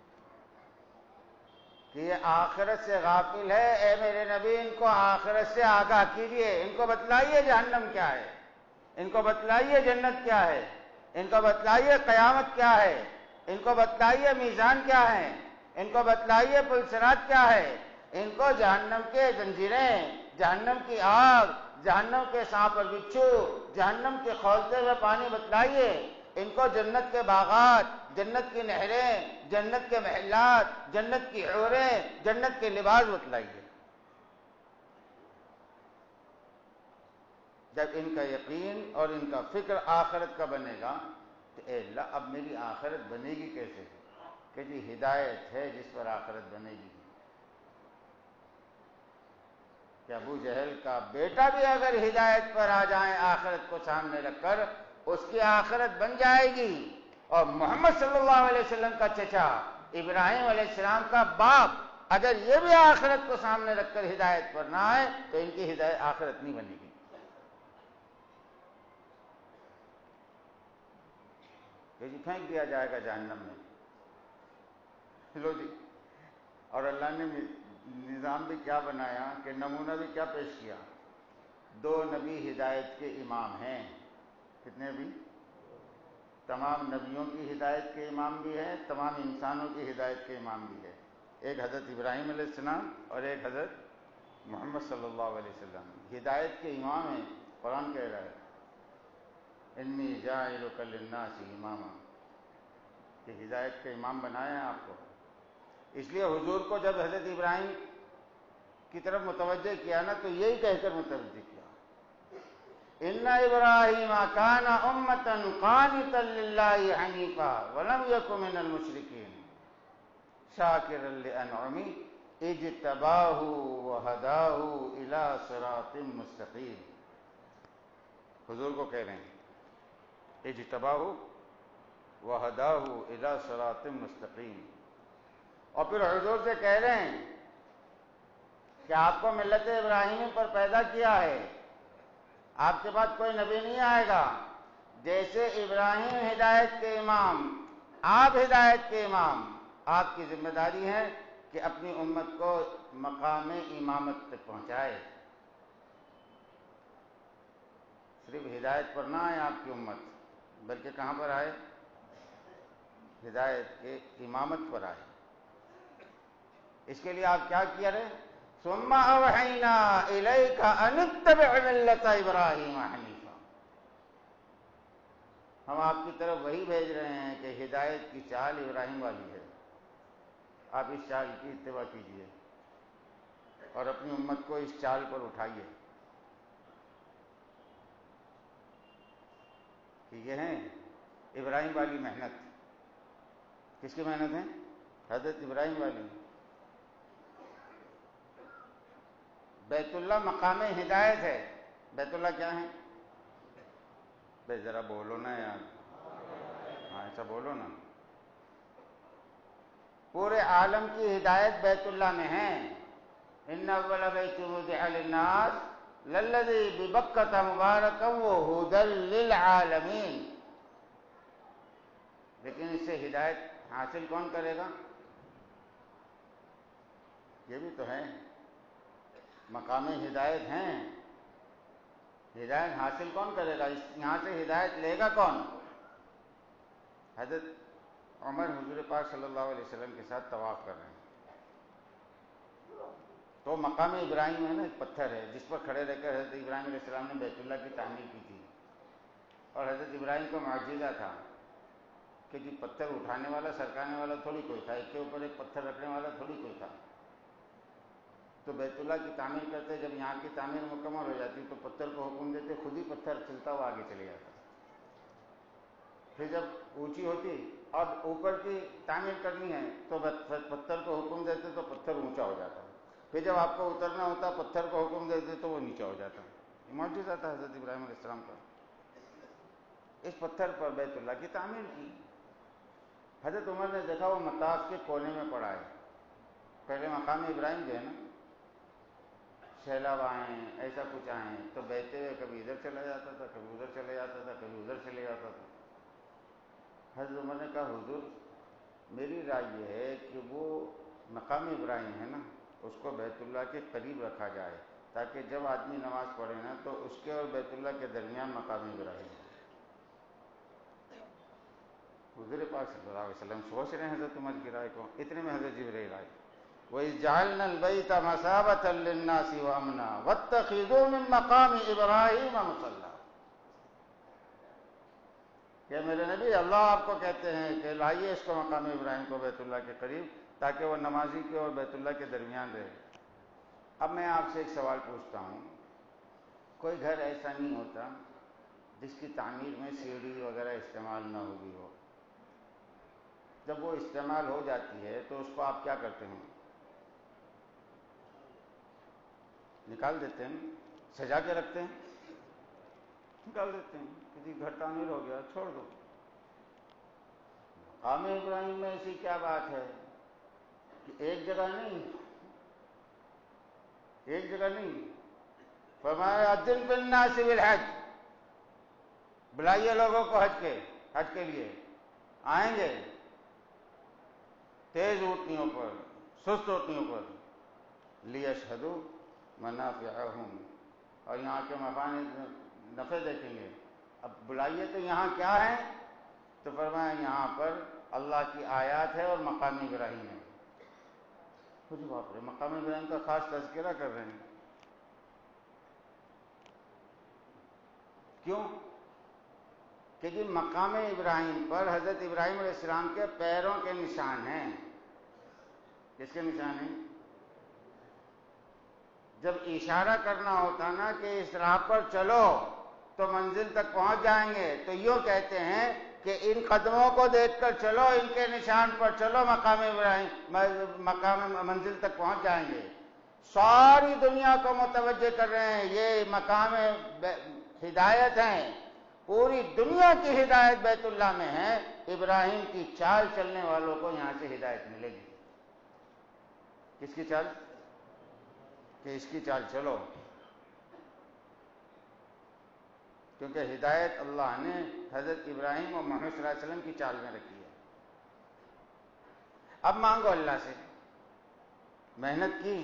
کہ یہ آخرت سے غافل ہے، اے میرے نبی ان کو آخرت سے آگاہ کیجئے، ان کو بتلائیے جہنم کیا ہے، ان کو بتلائیے جنت کیا ہے، ان کو بتلائیے قیامت کیا ہے، ان کو بتلائیے میزان کیا ہے، ان کو بتلائیے پل صراط کیا ہے، ان کو جہنم کے زنجیریں، جہنم کی آگ، جہنم کے سانپ اور بچھو، جہنم کے کھولتے ہوئے پانی بتلائیے، ان کو جنت کے باغات، جنت کی نہریں، جنت کے محلات، جنت کی حوریں، جنت کے لباس بتلائیے۔ جب ان کا یقین اور ان کا فکر آخرت کا بنے گا تو اے اللہ اب میری آخرت بنے گی کیسے؟ کہ جی ہدایت ہے جس پر آخرت بنے گی۔ کہ ابو جہل کا بیٹا بھی اگر ہدایت پر آ جائیں آخرت کو سامنے رکھ کر، اس کی آخرت بن جائے گی، اور محمد صلی اللہ علیہ وسلم کا چچا ابراہیم علیہ السلام کا باپ اگر یہ بھی آخرت کو سامنے رکھ کر ہدایت پر نہ آئے تو ان کی ہدایت آخرت نہیں بنے گی۔ کہ جی پھینک دیا جائے گا جہنم میں، لو جی۔ اور اللہ نے نظام بھی کیا بنایا، کہ نمونہ بھی کیا پیش کیا؟ دو نبی ہدایت کے امام ہیں۔ کتنے بھی؟ تمام نبیوں کی ہدایت کے امام بھی ہے، تمام انسانوں کی ہدایت کے امام بھی ہے۔ ایک حضرت ابراہیم علیہ السلام اور ایک حضرت محمد صلی اللہ علیہ وسلم ہدایت کے امام ہیں. قرآن کہہ رہا ہے انی جاعلک للناس اماما، کہ ہدایت کے امام بنایا ہے آپ کو. اس لیے حضور کو جب حضرت ابراہیم کی طرف متوجہ کیا نا تو یہی کہہ کر متوجہ کیا ان ابراہیم کان امۃ قانتا للہ حنیفا ولم یک من المشرکین شاکرا لانعمہ اجتباہ وہداہ الی صراط مستقیم. حضور کو کہہ رہے ہیں اجتباہ وہداہ الی صراط مستقیم. اور پھر حضور سے کہہ رہے ہیں کہ آپ کو ملت ابراہیمی پر پیدا کیا ہے، آپ کے بعد کوئی نبی نہیں آئے گا. جیسے ابراہیم ہدایت کے امام، آپ ہدایت کے امام، آپ کی ذمہ داری ہے کہ اپنی امت کو مقام امامت تک پہنچائے. صرف ہدایت پر نہ آئے آپ کی امت، بلکہ کہاں پر آئے؟ ہدایت کے امامت پر آئے. اس کے لیے آپ کیا کیا رہے؟ ثم اوحینا الیک ان اتبع ملت ابراہیم حنیفا. ہم آپ کی طرف وہی بھیج رہے ہیں کہ ہدایت کی چال ابراہیم والی ہے، آپ اس چال کی اتباع کیجیے اور اپنی امت کو اس چال پر اٹھائیے. کہ یہ ہیں ابراہیم والی محنت. کس کی محنت ہے؟ حضرت ابراہیم والی. بیت اللہ مقام ہدایت ہے. بیت اللہ کیا ہے؟ بھائی ذرا بولو نا یار، ہاں ایسا بولو نا. پورے عالم کی ہدایت بیت اللہ میں ہے. ان اول بیت وضع للناس للذی ببکۃ مبارکا وہدی للعالمین. لیکن اس سے ہدایت حاصل کون کرے گا؟ یہ بھی تو ہے، مقام ہدایت ہیں. ہدایت حاصل کون کرے گا؟ یہاں سے ہدایت لے گا کون؟ حضرت عمر حضور پاک صلی اللہ علیہ وسلم کے ساتھ طواف کر رہے ہیں تو مقام ابراہیم ہے نا، ایک پتھر ہے جس پر کھڑے رہ کر حضرت ابراہیم علیہ السلام نے بیت اللہ کی تعمیر کی تھی. اور حضرت ابراہیم کو معجزہ تھا کہ جی پتھر اٹھانے والا سرکانے والا تھوڑی کوئی تھا، ایک کے اوپر ایک پتھر رکھنے والا تھوڑی کوئی تھا. تو بیت اللہ کی تعمیر کرتے، جب یہاں کی تعمیر مکمل ہو جاتی تو پتھر کو حکم دیتے، خود ہی پتھر چلتا ہوا آگے چلے جاتا. پھر جب اونچی ہوتی اور اوپر کی تعمیر کرنی ہے تو پتھر کو حکم دیتے تو پتھر اونچا ہو جاتا. پھر جب آپ کو اترنا ہوتا پتھر کو حکم دیتے تو وہ نیچا ہو جاتا. یہ معجزہ تھا حضرت ابراہیم علیہ السلام کا. اس پتھر پر بیت اللہ کی تعمیر کی. حضرت عمر نے دیکھا وہ مطاف کے کونے میں پڑا ہے. پہلے مقام ابراہیم جو ہے نا، سیلاب آئیں ایسا کچھ آئیں تو بہتے ہوئے کبھی ادھر چلا جاتا تھا، کبھی ادھر چلے جاتا تھا، کبھی ادھر چلے جاتا تھا. حضرت عمر نے کہا حضور میری رائے یہ ہے کہ وہ مقام ابراہیم ہے نا اس کو بیت اللہ کے قریب رکھا جائے تاکہ جب آدمی نماز پڑھے نا تو اس کے اور بیت اللہ کے درمیان مقام ابراہیم ہے. حضور پاک صلی اللہ علیہ وسلم سوچ رہے ہیں حضرت عمر کی رائے کو. اتنے میں حضرت جبرائیل آئے. وَإِذْ جَعَلْنَا الْبَيْتَ مَثَابَةً لِلنَّاسِ وَأَمْنًا وَاتَّخِذُوا مِن مَّقَامِ إِبْرَاهِيمَ مُصَلًّى. کہ میرے نبی اللہ آپ کو کہتے ہیں کہ لائیے اس کو مقام ابراہیم کو بیت اللہ کے قریب تاکہ وہ نمازی کے اور بیت اللہ کے درمیان رہے. اب میں آپ سے ایک سوال پوچھتا ہوں، کوئی گھر ایسا نہیں ہوتا جس کی تعمیر میں سیڑھی وغیرہ استعمال نہ ہوئی ہو. جب وہ استعمال ہو جاتی ہے تو اس کو آپ کیا کرتے ہیں؟ نکال دیتے ہیں، سجا کے رکھتے ہیں، نکال دیتے ہیں کہ جی گھر تعمیر ہو گیا چھوڑ دو. مقام ابراہیم میں ایسی کیا بات ہے کہ ایک جگہ نہیں ایک جگہ نہیں فرمایا اذن بالناس بالحج، بلائیے لوگوں کو حج کے حج کے لیے. آئیں گے تیز اونٹنیوں پر، سست اونٹنیوں پر، لیشہدوا منافعہم، اور یہاں کے مفاد نفع دیکھیں گے. اب بلائیے تو یہاں کیا ہے؟ تو فرمایا یہاں پر اللہ کی آیات ہے اور مقام ابراہیم ہے. کچھ باپ رے، مقام ابراہیم کا خاص تذکرہ کر رہے ہیں. کیوں؟ کہ جی مقام ابراہیم پر حضرت ابراہیم علیہ السلام کے پیروں کے نشان ہیں۔ کس کے نشان ہیں؟ جب اشارہ کرنا ہوتا نا کہ اس راہ پر چلو تو منزل تک پہنچ جائیں گے، تو یوں کہتے ہیں کہ ان قدموں کو دیکھ کر چلو، ان کے نشان پر چلو، مقام ابراہیم مقام منزل تک پہنچ جائیں گے۔ ساری دنیا کو متوجہ کر رہے ہیں، یہ مقام ہدایت ہیں، پوری دنیا کی ہدایت بیت اللہ میں ہے، ابراہیم کی چال چلنے والوں کو یہاں سے ہدایت ملے گی۔ کس کی چال؟ کہ اس کی چال چلو، کیونکہ ہدایت اللہ نے حضرت ابراہیم اور محمد صلی اللہ علیہ وسلم کی چال میں رکھی ہے۔ اب مانگو اللہ سے، محنت کی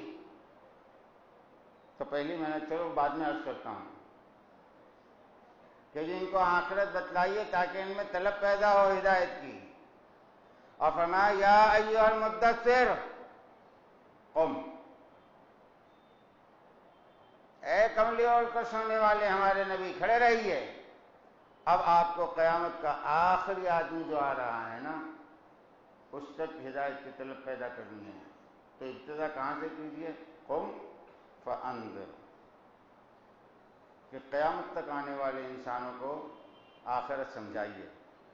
تو پہلی محنت کرو، بعد میں عرض کرتا ہوں کہ جن کو آخرت بتلائیے تاکہ ان میں طلب پیدا ہو ہدایت کی۔ اور فرمایا یا ایھا المدثر قم، اے کملی اور کو سننے والے ہمارے نبی کھڑے رہیے۔ اب آپ کو قیامت کا آخری آدمی جو آ رہا ہے نا، اس تک ہدایت کی طلب پیدا کرنی ہے، تو ابتدا کہاں سے کیجیے؟ قم فانذر، کہ قیامت تک آنے والے انسانوں کو آخرت سمجھائیے۔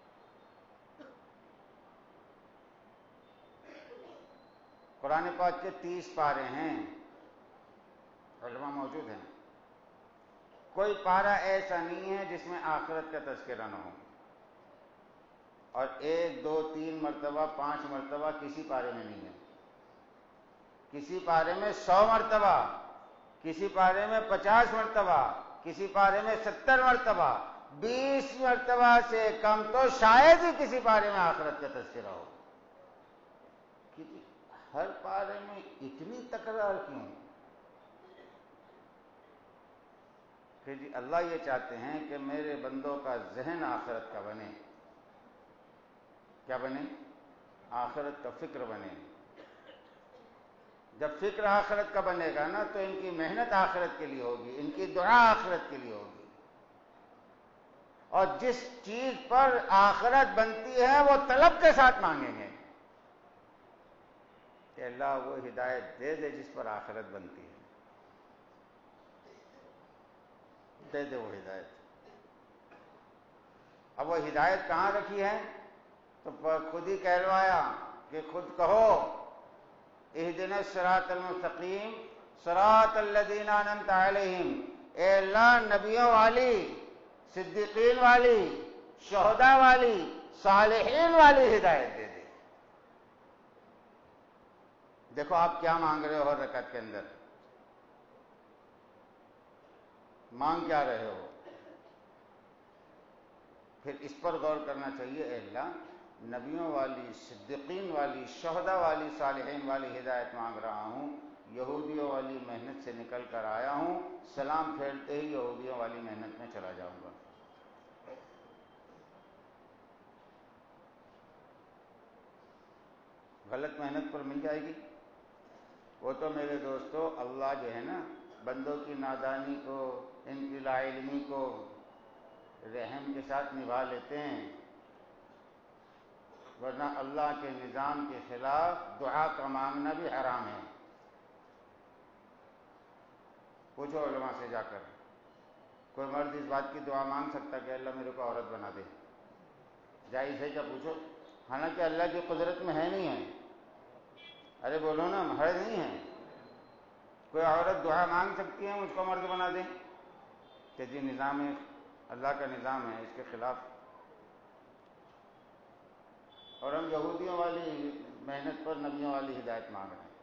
قرآن پاک کے تیس پارے ہیں، علماء موجود ہیں، کوئی پارہ ایسا نہیں ہے جس میں آخرت کا تذکرہ نہ ہو، اور ایک دو تین مرتبہ پانچ مرتبہ کسی پارے میں نہیں ہے، کسی پارے میں سو مرتبہ، کسی پارے میں پچاس مرتبہ، کسی پارے میں ستر مرتبہ، بیس مرتبہ سے کم تو شاید ہی کسی پارے میں آخرت کا تذکرہ ہو۔ ہر پارے میں اتنی تکرار کیوں؟ کہ جی اللہ یہ چاہتے ہیں کہ میرے بندوں کا ذہن آخرت کا بنے۔ کیا بنے؟ آخرت کا فکر بنے۔ جب فکر آخرت کا بنے گا نا تو ان کی محنت آخرت کے لیے ہوگی، ان کی دعا آخرت کے لیے ہوگی، اور جس چیز پر آخرت بنتی ہے وہ طلب کے ساتھ مانگیں گے کہ اللہ وہ ہدایت دے دے جس پر آخرت بنتی ہے، دے دے وہ ہدایت۔ اب وہ ہدایت کہاں رکھی ہے؟ تو خود ہی کہلوایا کہ خود کہو اہدنا الصراط المستقیم صراط الذین انعمت علیہم، اے اللہ نبیوں والی، صدیقین والی، شہداء والی، صالحین والی ہدایت دے دے۔ دیکھو آپ کیا مانگ رہے ہو ہر رکعت کے اندر، مانگ کیا رہے ہو؟ پھر اس پر غور کرنا چاہیے، اے اللہ نبیوں والی، صدیقین والی، شہداء والی، صالحین والی ہدایت مانگ رہا ہوں، یہودیوں والی محنت سے نکل کر آیا ہوں، سلام پھیرتے ہی یہودیوں والی محنت میں چلا جاؤں گا۔ غلط محنت پر مل جائے گی۔ وہ تو میرے دوستو اللہ جو ہے نا بندوں کی نادانی کو، ان کی لا علمی کو رحم کے ساتھ نبھا لیتے ہیں، ورنہ اللہ کے نظام کے خلاف دعا کا مانگنا بھی حرام ہے۔ پوچھو علماء سے جا کر، کوئی مرد اس بات کی دعا مانگ سکتا کہ اللہ میرے کو عورت بنا دے؟ جائز ہے کیا؟ پوچھو۔ حالانکہ اللہ کی قدرت میں ہے نہیں ہے، ارے بولو نا، ہے نہیں ہے؟ کوئی عورت دعا مانگ سکتی ہے مجھ کو مرد بنا دے؟ کہ جی نظام ہے، اللہ کا نظام ہے، اس کے خلاف۔ اور ہم یہودیوں والی محنت پر نبیوں والی ہدایت مانگ رہے ہیں۔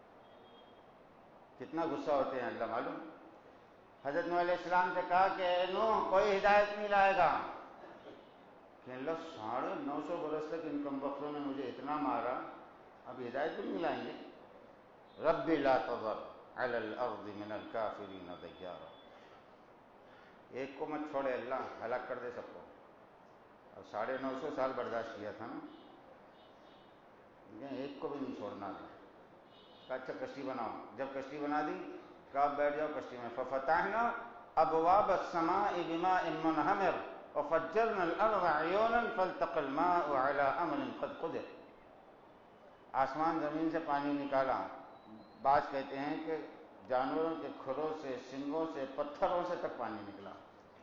کتنا غصہ ہوتے ہیں اللہ معلوم۔ حضرت نوح علیہ السلام سے کہا کہ اے نوح کوئی ہدایت نہیں لائے گا، کہ اللہ ساڑھے نو سو برس تک ان کم بختوں نے مجھے اتنا مارا، اب ہدایت بھی نہیں لائیں گے؟ رب لا تذر علی الارض من الکافرین دیارا، ایک کو مت چھوڑے اللہ، ہلاک کر دے سب کو۔ اور ساڑھے نو سو سال برداشت کیا تھا نا، ایک کو بھی نہیں چھوڑنا تھا۔ کہا اچھا کشتی بناؤ، جب کشتی بنا دی کہا بیٹھ جاؤ کشتی میں، ففتحنا ابواب السماء بماء منہمر وفجرنا الارض عیونا فالتقى الماء على امر قد قدر. آسمان زمین سے پانی نکالا. بعض کہتے ہیں کہ جانوروں کے کھروں سے، سنگوں سے، پتھروں سے تک پانی نکلا.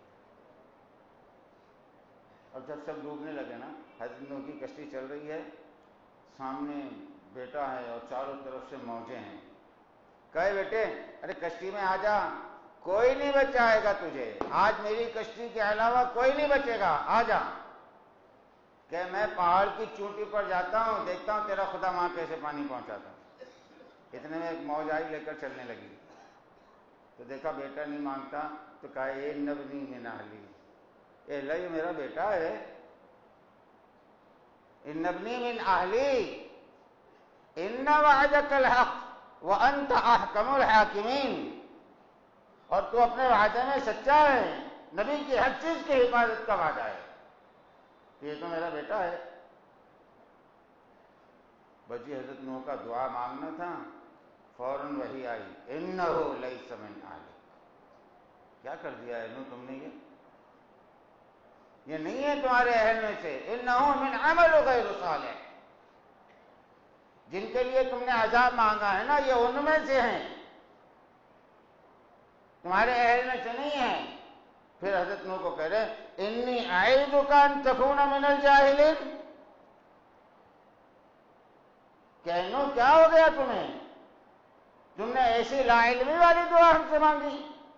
اور جب سب ڈوبنے لگے نا، حضرت نوح کی کشتی چل رہی ہے، سامنے بیٹا ہے اور چاروں طرف سے موجیں ہیں. کہے بیٹے ارے کشتی میں آ جا، کوئی نہیں بچائے گا تجھے، آج میری کشتی کے علاوہ کوئی نہیں بچے گا، آ جا. کہ میں پہاڑ کی چوٹی پر جاتا ہوں، دیکھتا ہوں تیرا خدا وہاں کیسے پانی پہنچاتا. اتنے میں ایک موج آئی، لے کر چلنے لگی. تو دیکھا بیٹا نہیں مانگتا، تو کہا اے نبنی من اہلی، اے اللہ یہ میرا بیٹا ہے، ان نبنی من اہلی ان وعدک الحق وانت احکم الحاکمین. اور تو اپنے وعدے میں سچا ہے، نبی کی ہر چیز کی حفاظت کا وعدہ ہے، یہ تو میرا بیٹا ہے. بجی حضرت نوح کا دعا مانگنا تھا، فوراً وحی آئی انہ لیس من اہلک. کیا کر دیا ہے نوح تم نے؟ یہ یہ نہیں ہے تمہارے اہل میں سے. انہ من عمل غیر صالح، جن کے لیے تم نے عذاب مانگا ہے نا، یہ ان میں سے ہیں، تمہارے اہل میں سے نہیں ہیں. پھر حضرت نوح کو کہہ رہے انی اعیذک ان تکون من الجاہلین. کہ نوح کیا ہو گیا تمہیں؟ تم نے ایسی لا علمی والی دعا ہم سے مانگی،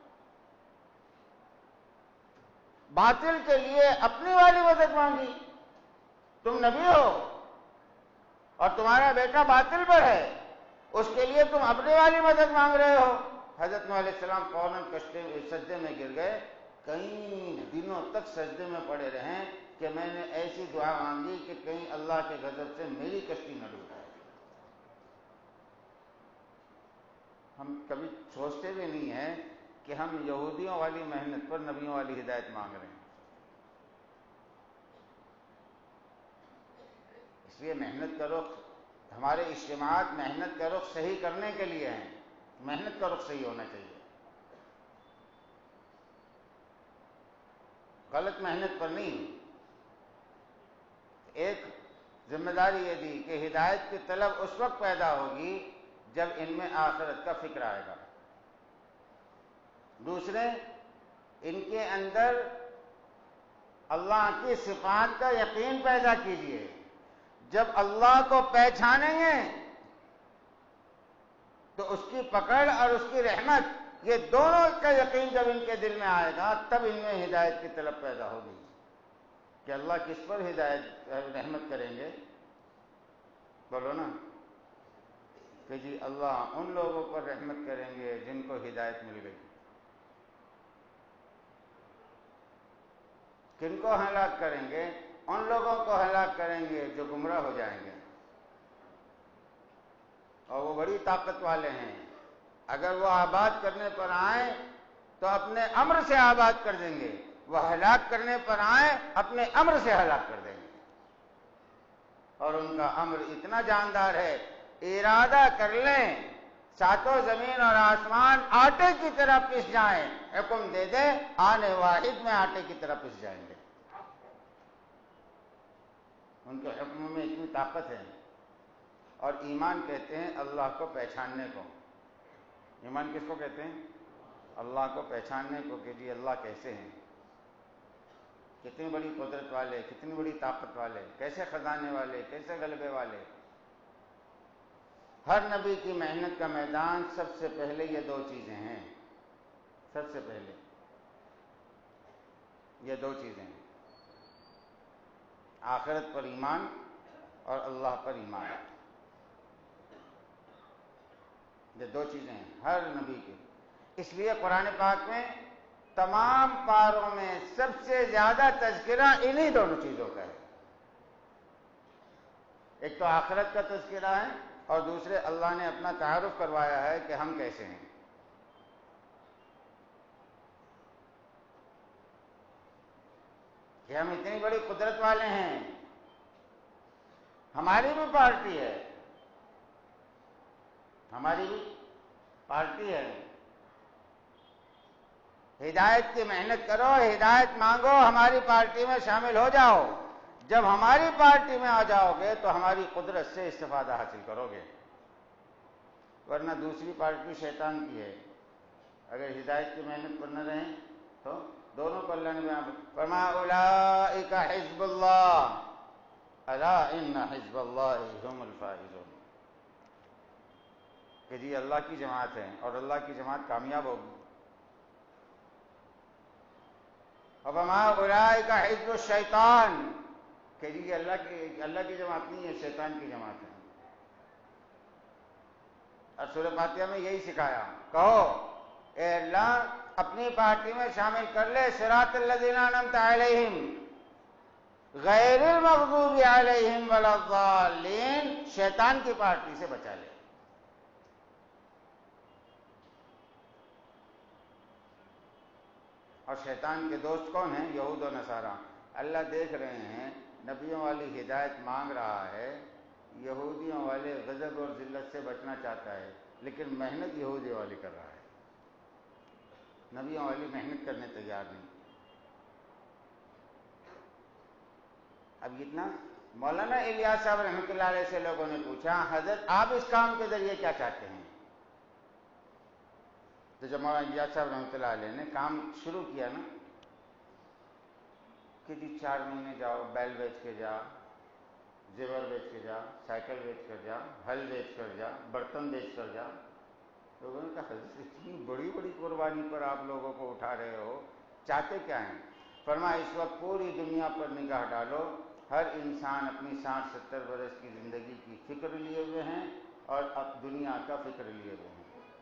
باطل کے لیے اپنی والی مدد مانگی. تم نبی ہو اور تمہارا بیٹا باطل پر ہے، اس کے لیے تم اپنی والی مدد مانگ رہے ہو. حضرت نوح علیہ السلام فوراً کشتے سجدے میں گر گئے. کئی دنوں تک سجدے میں پڑے رہے کہ میں نے ایسی دعا مانگی کہ کہیں اللہ کے غضب سے میری کشتی نہ ڈوب جائے. ہم کبھی سوچتے بھی نہیں ہیں کہ ہم یہودیوں والی محنت پر نبیوں والی ہدایت مانگ رہے ہیں. اس لیے محنت کا رخ، ہمارے اجتماعات محنت کا رخ صحیح کرنے کے لیے ہیں. محنت کا رخ صحیح ہونا چاہیے، غلط محنت پر نہیں. ایک ذمہ داری یہ دی کہ ہدایت کی طلب اس وقت پیدا ہوگی جب ان میں آخرت کا فکر آئے گا. دوسرے، ان کے اندر اللہ کی صفات کا یقین پیدا کیجیے. جب اللہ کو پہچانیں گے تو اس کی پکڑ اور اس کی رحمت، یہ دونوں کا یقین جب ان کے دل میں آئے گا تب ان میں ہدایت کی طلب پیدا ہوگی. کہ اللہ کس پر ہدایت رحمت کریں گے؟ بولو نا. کہ جی اللہ ان لوگوں پر رحمت کریں گے جن کو ہدایت مل گئی. کن کو ہلاک کریں گے؟ ان لوگوں کو ہلاک کریں گے جو گمراہ ہو جائیں گے. اور وہ بڑی طاقت والے ہیں، اگر وہ آباد کرنے پر آئیں تو اپنے امر سے آباد کر دیں گے، وہ ہلاک کرنے پر آئیں اپنے امر سے ہلاک کر دیں گے. اور ان کا امر اتنا جاندار ہے، ارادہ کر لیں ساتوں زمین اور آسمان آٹے کی طرح پس جائیں، حکم دے دے آنے واحد میں آٹے کی طرح پس جائیں گے. ان کے حکم میں اتنی طاقت ہے. اور ایمان کہتے ہیں اللہ کو پہچاننے کو. ایمان کس کو کہتے ہیں؟ اللہ کو پہچاننے کو، کہ جی اللہ کیسے ہیں، کتنی بڑی قدرت والے، کتنی بڑی طاقت والے، کیسے خزانے والے، کیسے غلبے والے. ہر نبی کی محنت کا میدان سب سے پہلے یہ دو چیزیں ہیں. سب سے پہلے یہ دو چیزیں ہیں، آخرت پر ایمان اور اللہ پر ایمان. یہ دو چیزیں ہیں ہر نبی کی. اس لیے قرآن پاک میں تمام پاروں میں سب سے زیادہ تذکرہ انہی دونوں چیزوں کا ہے. ایک تو آخرت کا تذکرہ ہے اور دوسرے اللہ نے اپنا تعارف کروایا ہے کہ ہم کیسے ہیں. کہ ہم اتنی بڑی قدرت والے ہیں. ہماری بھی پارٹی ہے، ہماری بھی پارٹی ہے. ہدایت کی محنت کرو، ہدایت مانگو، ہماری پارٹی میں شامل ہو جاؤ۔ جب ہماری پارٹی میں آ جاؤ گے تو ہماری قدرت سے استفادہ حاصل کرو گے، ورنہ دوسری پارٹی شیطان کی ہے۔ اگر ہدایت کی محنت پر نہ رہیں تو دونوں کو اللہ نے بیان فرمایا اولئک حزب اللہ الا ان حزب اللہ هم الفائزون، کہ جی اللہ کی جماعت ہے اور اللہ کی جماعت کامیاب ہوگی۔ وما اولئک حزب الشیطان، کہ جی اللہ کی اللہ کی جماعت نہیں ہے، شیطان کی جماعت ہے۔ اور سورہ فاتحہ میں یہی سکھایا، کہو اے اللہ اپنی پارٹی میں شامل کر لے، صراط الذین انعمت علیہم غیر المغضوب علیہم ولا الضالین، شیطان کی پارٹی سے بچا لے۔ اور شیطان کے دوست کون ہیں؟ یہود و نصارہ۔ اللہ دیکھ رہے ہیں نبیوں والی ہدایت مانگ رہا ہے، یہودیوں والے غضب اور ذلت سے بچنا چاہتا ہے، لیکن محنت یہودی والی کر رہا ہے، نبیوں والی محنت کرنے تیار نہیں۔ اب اتنا مولانا الیاس صاحب رحمۃ اللہ علیہ سے لوگوں نے پوچھا، حضرت آپ اس کام کے ذریعے کیا چاہتے ہیں؟ تو جب مولانا الیاس صاحب رحمۃ اللہ علیہ نے کام شروع کیا نا کہ جی چار مہینے جاؤ، بیل بیچ کے جا، زیور بیچ کے جا، سائیکل بیچ کر جا، ہل بیچ کر جا، برتن بیچ کر جا، لوگوں نے کہا حضرت اتنی بڑی بڑی قربانی پر آپ لوگوں کو اٹھا رہے ہو، چاہتے کیا ہیں؟ فرمایا اس وقت پوری دنیا پر نگاہ ڈالو، ہر انسان اپنی ساٹھ ستر برس کی زندگی کی فکر لیے ہوئے ہیں اور اب دنیا کا فکر لیے ہوئے ہیں۔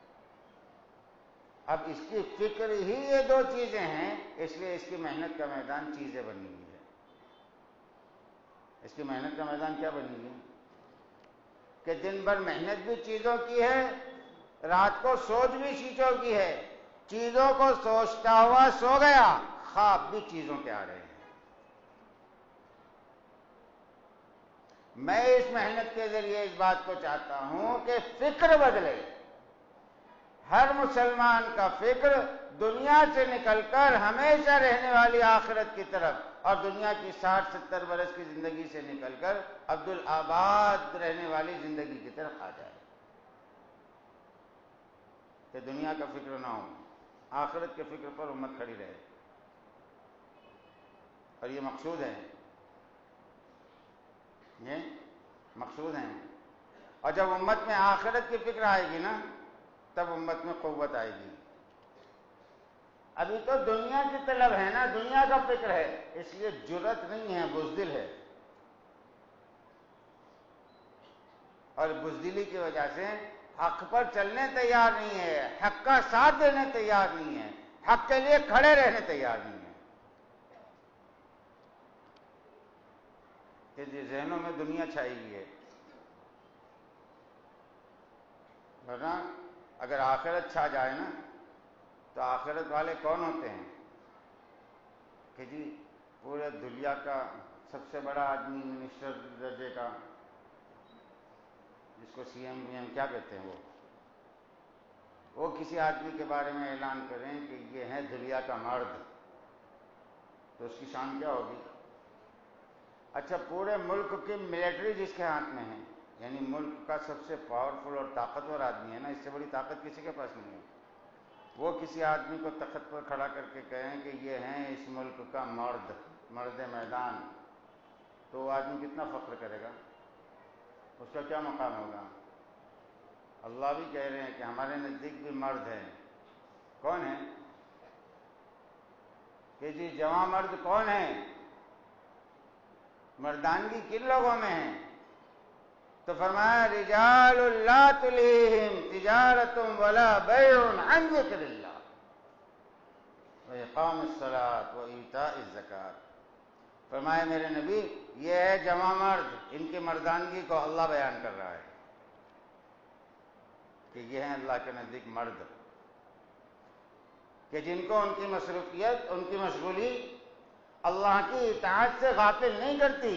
اب اس کی فکر ہی یہ دو چیزیں ہیں، اس لیے اس کی محنت کا میدان چیزیں بنی ہوئی ہے۔ اس کی محنت کا میدان کیا بنی ہوئی ہے کہ دن بھر محنت بھی چیزوں کی ہے، رات کو سوچ بھی چیزوں کی ہے، چیزوں کو سوچتا ہوا سو گیا، خواب بھی چیزوں کے آ رہے ہیں۔ میں اس محنت کے ذریعے اس بات کو چاہتا ہوں کہ فکر بدلے، ہر مسلمان کا فکر دنیا سے نکل کر ہمیشہ رہنے والی آخرت کی طرف اور دنیا کی ساٹھ ستر برس کی زندگی سے نکل کر عبدالآباد رہنے والی زندگی کی طرف آ جائے، کہ دنیا کا فکر نہ ہو، آخرت کے فکر پر امت کھڑی رہے۔ اور یہ مقصود ہے، یہ مقصود ہیں۔ اور جب امت میں آخرت کی فکر آئے گی نا تب امت میں قوت آئے گی۔ ابھی تو دنیا کی طلب ہے نا، دنیا کا فکر ہے، اس لیے جرأت نہیں ہے، بزدل ہے، اور بزدلی کی وجہ سے حق پر چلنے تیار نہیں ہے، حق کا ساتھ دینے تیار نہیں ہے، حق کے لیے کھڑے رہنے تیار نہیں ہے۔ کہ جی ذہنوں میں دنیا چھائی ہوئی ہے، ورنہ اگر آخرت چھا جائے نا تو آخرت والے کون ہوتے ہیں؟ کہ جی پورے دنیا کا سب سے بڑا آدمی، منسٹر درجے کا، جس کو سی ایم وی ایم کیا کہتے ہیں، وہ وہ کسی آدمی کے بارے میں اعلان کریں کہ یہ ہے دنیا کا مرد، تو اس کی شان کیا ہوگی؟ اچھا پورے ملک کی ملٹری جس کے ہاتھ میں ہے، یعنی ملک کا سب سے پاورفل اور طاقتور آدمی ہے نا، اس سے بڑی طاقت کسی کے پاس نہیں ہے، وہ کسی آدمی کو تخت پر کھڑا کر کے کہیں کہ یہ ہیں اس ملک کا مرد، مرد میدان، تو وہ آدمی کتنا فخر کرے گا، اس کا کیا مقام ہوگا؟ اللہ بھی کہہ رہے ہیں کہ ہمارے نزدیک بھی مرد ہے۔ کون ہے؟ کہ جی جواں مرد کون ہے؟ مردانگی کن لوگوں میں ہے؟ تو فرمایا رجال لا تلہیہم تجارت ولا بیع عن ذکر اللہ واقام الصلاۃ وایتاء الزکوٰۃ۔ فرمایا میرے نبی یہ ہے جواں مرد، ان کی مردانگی کو اللہ بیان کر رہا ہے کہ یہ ہیں اللہ کے نزدیک مرد، کہ جن کو ان کی مصروفیت، ان کی مشغولی اللہ کی اطاعت سے غافل نہیں کرتی،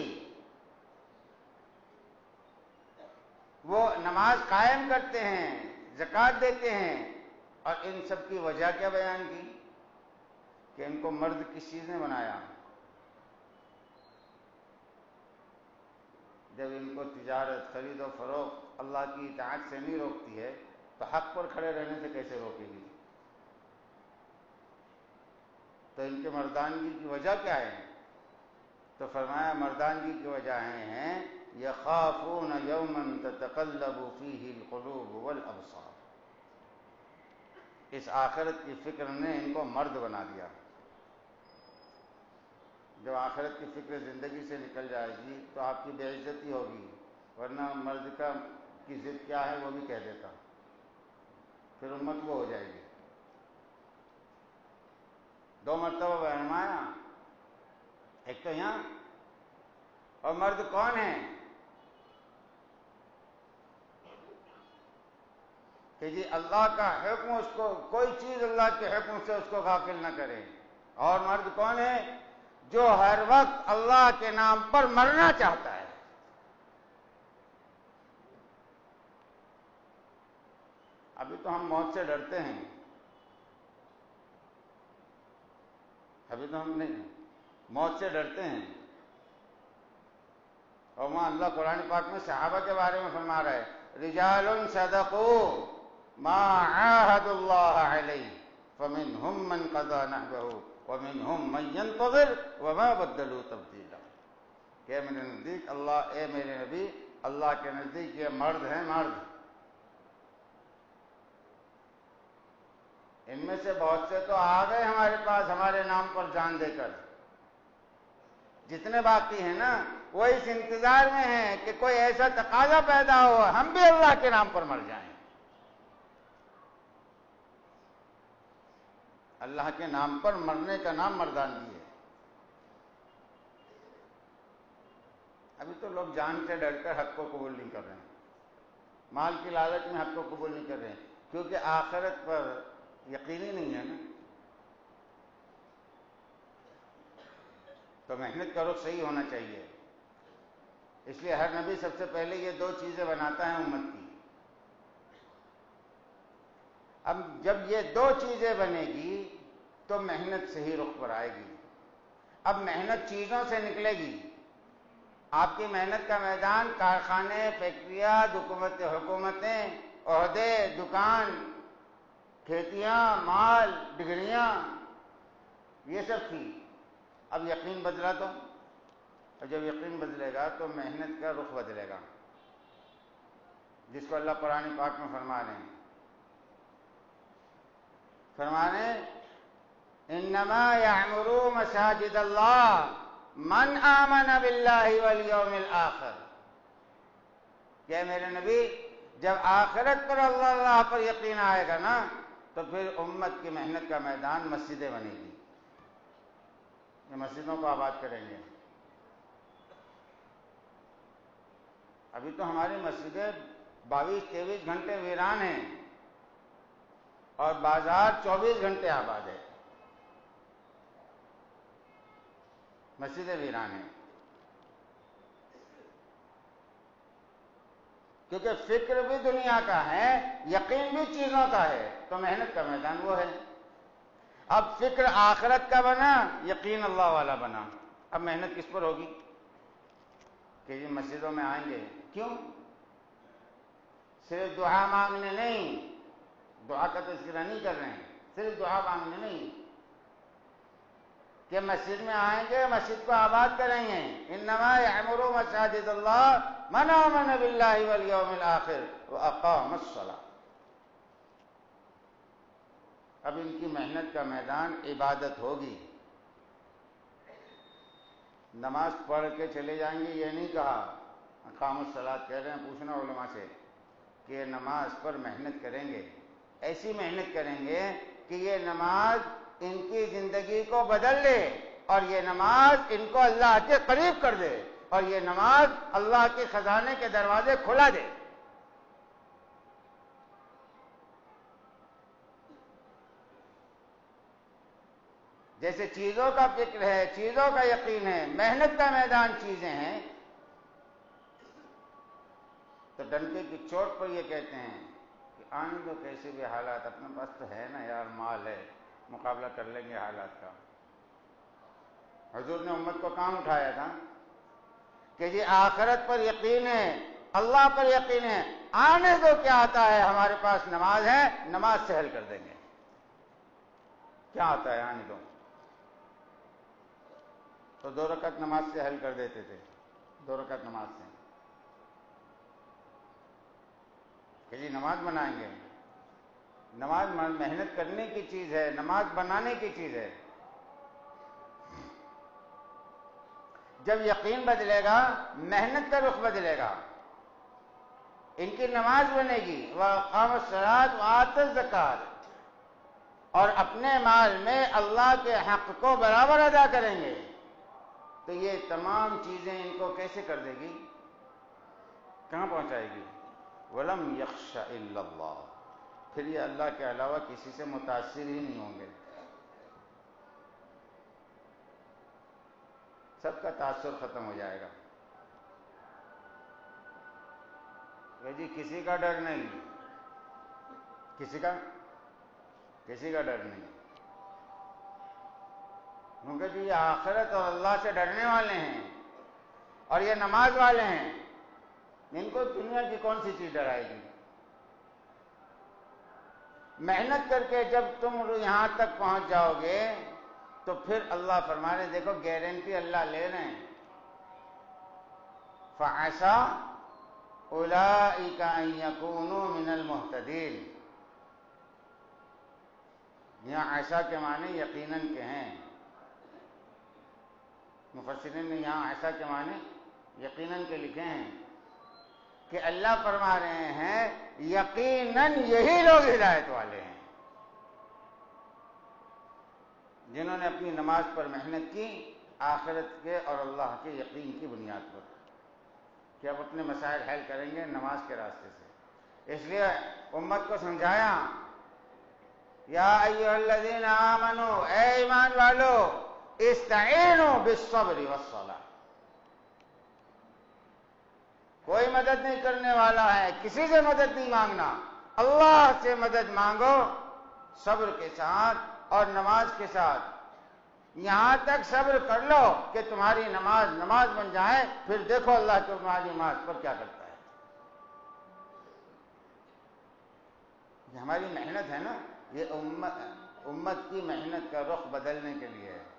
وہ نماز قائم کرتے ہیں، زکوٰۃ دیتے ہیں، اور ان سب کی وجہ کیا بیان کی؟ کہ ان کو مرد کس چیز نے بنایا؟ جب ان کو تجارت، خرید و فروخت اللہ کی اطاعت سے نہیں روکتی ہے تو حق پر کھڑے رہنے سے کیسے روکے گی؟ تو ان کے مردانگی کی وجہ کیا ہے؟ تو فرمایا مردانگی کی وجہ ہیں یخافون یوما تتقلب فیہ القلوب والابصار، اس آخرت کی فکر نے ان کو مرد بنا دیا۔ جب آخرت کی فکر زندگی سے نکل جائے گی تو آپ کی بے عزتی ہوگی، ورنہ مرد کا کی ضد کیا ہے وہ بھی کہہ دیتا، پھر امت وہ ہو جائے گی۔ دو مرتبہ فرمایا، ایک تو یہاں، اور مرد کون ہے کہ جی اللہ کا حکم اس کو، کوئی چیز اللہ کے حکم سے اس کو غافل نہ کرے۔ اور مرد کون ہے؟ جو ہر وقت اللہ کے نام پر مرنا چاہتا ہے۔ ابھی تو ہم موت سے ڈرتے ہیں، ابھی تو ہم نہیں موت سے ڈرتے ہیں، اور وہاں اللہ قرآن پاک میں صحابہ کے بارے میں فرما رہا ہے، رجال صدقوا ما عاهدوا الله علیہ فمنهم من قضى نحبه ومنهم من ينتظر وما بدلوا تبدیلا۔ کہ میرے نزدیک اللہ، اے میرے نبی، اللہ کے نزدیک یہ مرد ہیں، مرد، ان میں سے بہت سے تو آ گئے ہمارے پاس ہمارے نام پر جان دے کر، جتنے باقی ہیں نا وہ اس انتظار میں ہیں کہ کوئی ایسا تقاضا پیدا ہو ہم بھی اللہ کے نام پر مر جائیں۔ اللہ کے نام پر مرنے کا نام مردانگی ہے۔ ابھی تو لوگ جان سے ڈر کر حق کو قبول نہیں کر رہے ہیں، مال کی لالچ میں حق کو قبول نہیں کر رہے ہیں، کیونکہ آخرت پر یقینی نہیں ہے نا۔ تو محنت کا رخ صحیح ہونا چاہیے، اس لیے ہر نبی سب سے پہلے یہ دو چیزیں بناتا ہے امت کی۔ اب جب یہ دو چیزیں بنے گی تو محنت صحیح رخ پر آئے گی۔ اب محنت چیزوں سے نکلے گی، آپ کی محنت کا میدان کارخانے، فیکٹریاں، حکومت حکومتیں، عہدے، دکان، کھیتیاں، مال، ڈگریاں، یہ سب تھی۔ اب یقین بدلا تو، اور جب یقین بدلے گا تو محنت کا رخ بدلے گا، جس کو اللہ قرآن پاک میں فرما رہے ہیں، فرما رہے ہیں انما یعمر مساجد اللہ من آمن باللہ والیوم الآخر۔ کہ میرے نبی جب آخرت پر اللہ اللہ پر یقین آئے گا نا تو پھر امت کی محنت کا میدان مسجدیں بنے گی، یہ مسجدوں کو آباد کریں گے۔ ابھی تو ہماری مسجدیں بائیس تیئیس گھنٹے ویران ہیں اور بازار چوبیس گھنٹے آباد ہے، مسجدیں ویران ہیں، کیونکہ فکر بھی دنیا کا ہے، یقین بھی چیزوں کا ہے، تو محنت کا میدان وہ ہے۔ اب فکر آخرت کا بنا، یقین اللہ والا بنا، اب محنت کس پر ہوگی؟ کہ یہ مسجدوں میں آئیں گے، کیوں؟ صرف دعا مانگنے نہیں، دعا کا تذکرہ نہیں کر رہے ہیں، صرف دعا مانگنے نہیں، کہ مسجد میں آئیں گے، مسجد کو آباد کریں گے۔ انما یعمر مساجد اللہ من آمن باللہ والیوم الآخر واقام الصلاۃ۔ اب ان کی محنت کا میدان عبادت ہوگی، نماز پڑھ کے چلے جائیں گے یہ نہیں کہا، اقام الصلاۃ کہہ رہے ہیں، پوچھنا علماء سے کہ یہ نماز پر محنت کریں گے، ایسی محنت کریں گے کہ یہ نماز ان کی زندگی کو بدل دے، اور یہ نماز ان کو اللہ کے قریب کر دے، اور یہ نماز اللہ کے خزانے کے دروازے کھلا دے۔ جیسے چیزوں کا فکر ہے، چیزوں کا یقین ہے، محنت کا میدان چیزیں ہیں، تو ڈنکے کی چوٹ پر یہ کہتے ہیں کہ آنے دو کیسے بھی حالات، اپنے پاس تو ہے نا یار، مال ہے، مقابلہ کر لیں گے حالات کا۔ حضور نے امت کو کام اٹھایا تھا کہ جی آخرت پر یقین ہے، اللہ پر یقین ہے، آنے دو کیا آتا ہے، ہمارے پاس نماز ہے، نماز سے حل کر دیں گے، کیا آتا ہے آنے دو۔ تو دو رکعت نماز سے حل کر دیتے تھے، دو رکعت نماز سے کہ جی نماز بنائیں گے۔ نماز محنت کرنے کی چیز ہے، نماز بنانے کی چیز ہے۔ جب یقین بدلے گا، محنت کا رخ بدلے گا۔ ان کی نماز بنے گی، وَأَقَامَ الصَّلَاةَ وَآتَى الزَّكَاةَ، اور اپنے مال میں اللہ کے حق کو برابر ادا کریں گے۔ تو یہ تمام چیزیں ان کو کیسے کر دے گی، کہاں پہنچائے گی؟ وَلَمْ يَخْشَ إِلَّا اللَّهُ، پھر یہ اللہ کے علاوہ کسی سے متاثر ہی نہیں ہوں گے، سب کا تاثر ختم ہو جائے گا کہ جی کسی کا ڈر نہیں، کسی کا کسی کا ڈر نہیں، کیونکہ جی یہ آخرت اور اللہ سے ڈرنے والے ہیں اور یہ نماز والے ہیں، ان کو دنیا کی کون سی چیز ڈرائے گی؟ محنت کر کے جب تم یہاں تک پہنچ جاؤ گے تو پھر اللہ فرما رہے، دیکھو گارنٹی اللہ لے رہے ہیں، فَعَسَىٰ أُولَٰئِكَ أَن يَكُونُوا مِنَ الْمُهْتَدِينَ۔ یہاں عسیٰ کے معنی یقیناً کے ہیں، مفسرین نے یہاں عسیٰ کے معنی یقیناً کے لکھے ہیں کہ اللہ فرما رہے ہیں یقیناً یہی لوگ ہدایت والے ہیں جنہوں نے اپنی نماز پر محنت کی، آخرت کے اور اللہ کے یقین کی بنیاد پر، کہ اب اپنے مسائل حل کریں گے نماز کے راستے سے۔ اس لیے امت کو سمجھایا، یا ایھا الذین آمنوا، اے ایمان والو، استعینوا بالصبر والصلاۃ، کوئی مدد نہیں کرنے والا ہے، کسی سے مدد نہیں مانگنا، اللہ سے مدد مانگو صبر کے ساتھ اور نماز کے ساتھ، یہاں تک صبر کر لو کہ تمہاری نماز نماز بن جائے، پھر دیکھو اللہ کو تمہاری نماز پر کیا کرتا ہے۔ یہ ہماری محنت ہے نا، یہ امت امت کی محنت کا رخ بدلنے کے لیے ہے،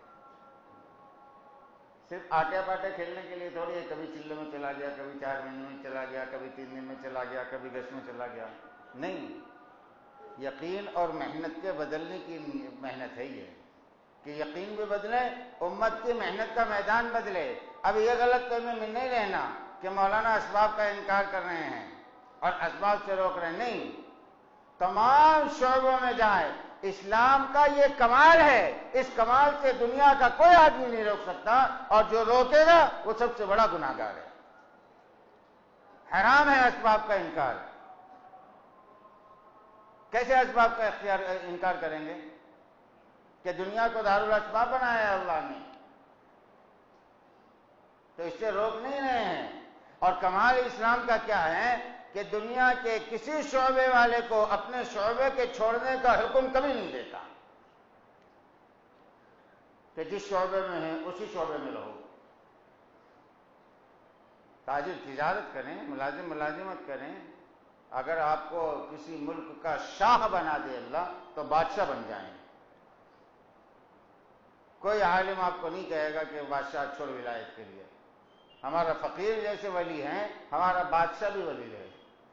صرف آٹے پاٹے کھیلنے کے لیے تھوڑی ہے، کبھی چلے میں چلا گیا، کبھی چار مہینے میں چلا گیا، کبھی تین دن میں چلا گیا، کبھی دس میں چلا گیا، نہیں، یقین اور محنت کے بدلنے کی محنت ہے یہ، کہ یقین بھی بدلے، امت کی محنت کا میدان بدلے۔ اب یہ غلط فہمی میں نہیں رہنا کہ مولانا اسباب کا انکار کر رہے ہیں اور اسباب سے روک رہے ہیں، نہیں، تمام شعبوں میں جائیں، اسلام کا یہ کمال ہے، اس کمال سے دنیا کا کوئی آدمی نہیں روک سکتا، اور جو روکے گا وہ سب سے بڑا گناہ گار ہے۔ حرام ہے اسباب کا انکار۔ کیسے اسباب کا اختیار انکار کریں گے کہ دنیا کو دارالاسباب بنایا ہے اللہ نے، تو اس سے روک نہیں رہے ہیں۔ اور کمال اسلام کا کیا ہے کہ دنیا کے کسی شعبے والے کو اپنے شعبے کے چھوڑنے کا حکم کبھی نہیں دیتا، کہ جس شعبے میں ہے اسی شعبے میں رہو، تاجر تجارت کریں، ملازم ملازمت کریں، اگر آپ کو کسی ملک کا شاہ بنا دے اللہ تو بادشاہ بن جائیں، کوئی عالم آپ کو نہیں کہے گا کہ بادشاہ چھوڑ ولایت کے لیے، ہمارا فقیر جیسے ولی ہیں، ہمارا بادشاہ بھی ولی رہے،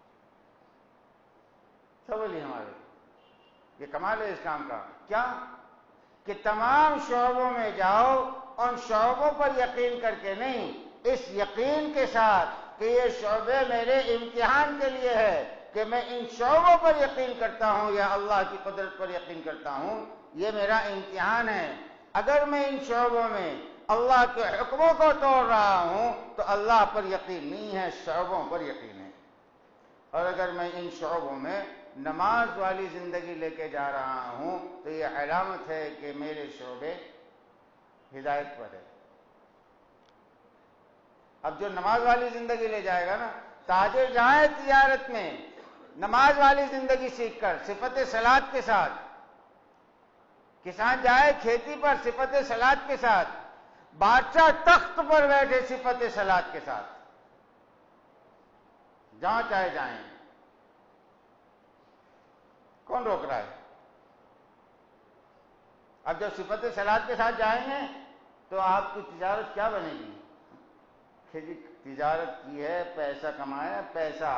سب ولی ہمارے۔ یہ کمال ہے اسلام کا، کیا کہ تمام شعبوں میں جاؤ، ان شعبوں پر یقین کر کے نہیں، اس یقین کے ساتھ کہ یہ شعبے میرے امتحان کے لیے ہے، کہ میں ان شعبوں پر یقین کرتا ہوں یا اللہ کی قدرت پر یقین کرتا ہوں، یہ میرا امتحان ہے۔ اگر میں ان شعبوں میں اللہ کے حکموں کو توڑ رہا ہوں تو اللہ پر یقین نہیں ہے، شعبوں پر یقین ہے۔ اور اگر میں ان شعبوں میں نماز والی زندگی لے کے جا رہا ہوں تو یہ علامت ہے کہ میرے شعبے ہدایت پر ہے۔ اب جو نماز والی زندگی لے جائے گا نا، تاجر جائے تجارت میں نماز والی زندگی سیکھ کر، صفت صلاۃ کے ساتھ، کسان جائے کھیتی پر صفت صلات کے ساتھ، بادشاہ تخت پر بیٹھے صفت صلات کے ساتھ، جہاں چاہے جائیں، کون روک رہا ہے؟ اب جب صفت صلات کے ساتھ جائیں گے تو آپ کی تجارت کیا بنے گی کہ جی تجارت کی ہے، پیسہ کمایا، پیسہ،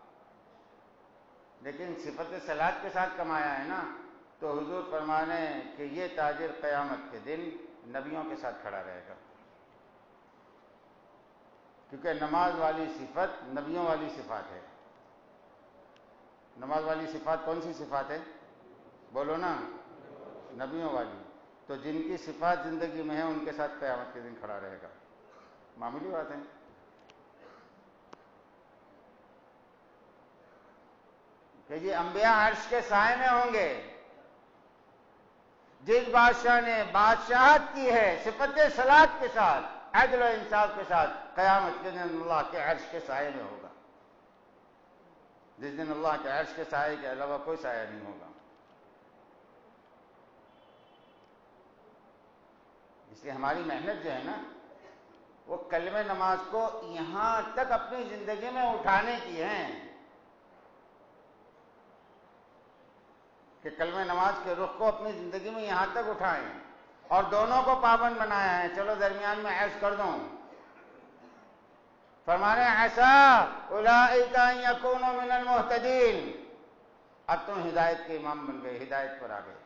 لیکن صفت صلات کے ساتھ کمایا ہے نا، تو حضور فرمانے کہ یہ تاجر قیامت کے دن نبیوں کے ساتھ کھڑا رہے گا، کیونکہ نماز والی صفت نبیوں والی صفات ہے۔ نماز والی صفات کون سی صفات ہے؟ بولو نا، نبیوں والی۔ تو جن کی صفات زندگی میں ہے ان کے ساتھ قیامت کے دن کھڑا رہے گا، معمولی بات ہے۔ کہ جی انبیاء عرش کے سائے میں ہوں گے، جس بادشاہ نے بادشاہت کی ہے صفت صلات کے ساتھ، عدل و انصاف کے ساتھ، قیامت کے دن اللہ کے عرش کے سائے میں ہوگا، جس دن اللہ کے عرش کے سائے کے علاوہ کوئی سایہ نہیں ہوگا۔ اس لیے ہماری محنت جو ہے نا، وہ کلمہ نماز کو یہاں تک اپنی زندگی میں اٹھانے کی ہے کہ کلمہ نماز کے رخ کو اپنی زندگی میں یہاں تک اٹھائیں، اور دونوں کو پابند بنایا ہے۔ چلو درمیان میں عرض کر دوں، فرمانے عسیٰ اولئک ان یکونوا من المہتدین، اب تم ہدایت کے امام بن گئے، ہدایت پر آ گئے۔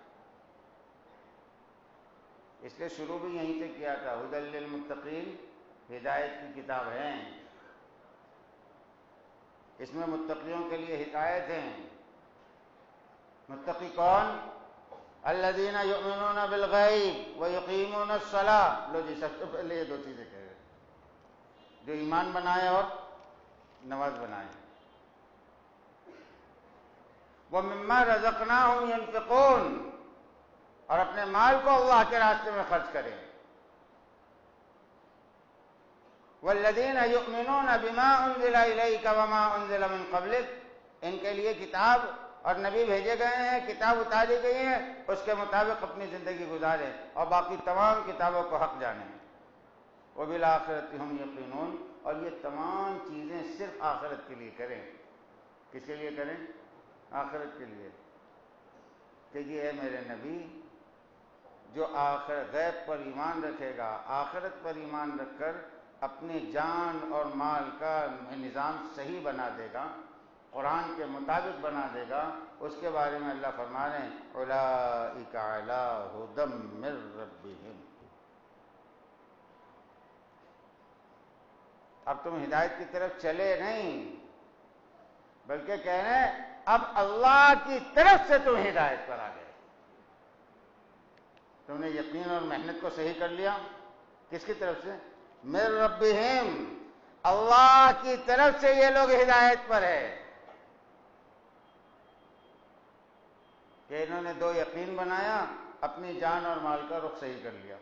اس لیے شروع بھی یہیں سے کیا تھا، ھدی للمتقین، ہدایت کی کتاب ہے، اس میں متقیوں کے لیے ہدایت ہیں۔ متقی کون؟ الذین یؤمنون بالغیب ویقیمون الصلاۃ۔ لو جی سب سے پہلے یہ دو چیزیں کہہ رہے، جو ایمان بنائے اور نماز بنائے۔ ومما رزقناہم ینفقون، اور اپنے مال کو اللہ کے راستے میں خرچ کریں۔ والذین یؤمنون بما انزل الیک وما انزل من قبلک، ان کے لیے کتاب اور نبی بھیجے گئے ہیں، کتاب اتاری گئی ہے، اس کے مطابق اپنی زندگی گزاریں اور باقی تمام کتابوں کو حق جانیں۔ وبالآخرۃ ہم یقینون، اور یہ تمام چیزیں صرف آخرت کے لیے کریں۔ کس کے لیے کریں؟ آخرت کے لیے۔ کہ یہ ہے میرے نبی، جو آخر غیب پر ایمان رکھے گا، آخرت پر ایمان رکھ کر اپنی جان اور مال کا نظام صحیح بنا دے گا، قرآن کے مطابق بنا دے گا، اس کے بارے میں اللہ فرما رہے ہیں اولئک علی ھدی من ربہم۔ اب تم ہدایت کی طرف چلے نہیں، بلکہ کہہ رہے ہیں اب اللہ کی طرف سے تم ہدایت پر آ گئے۔ تم نے یقین اور محنت کو صحیح کر لیا، کس کی طرف سے؟ من ربہم، اللہ کی طرف سے یہ لوگ ہدایت پر ہے کہ انہوں نے دو یقین بنایا، اپنی جان اور مال کا رخ صحیح کر لیا۔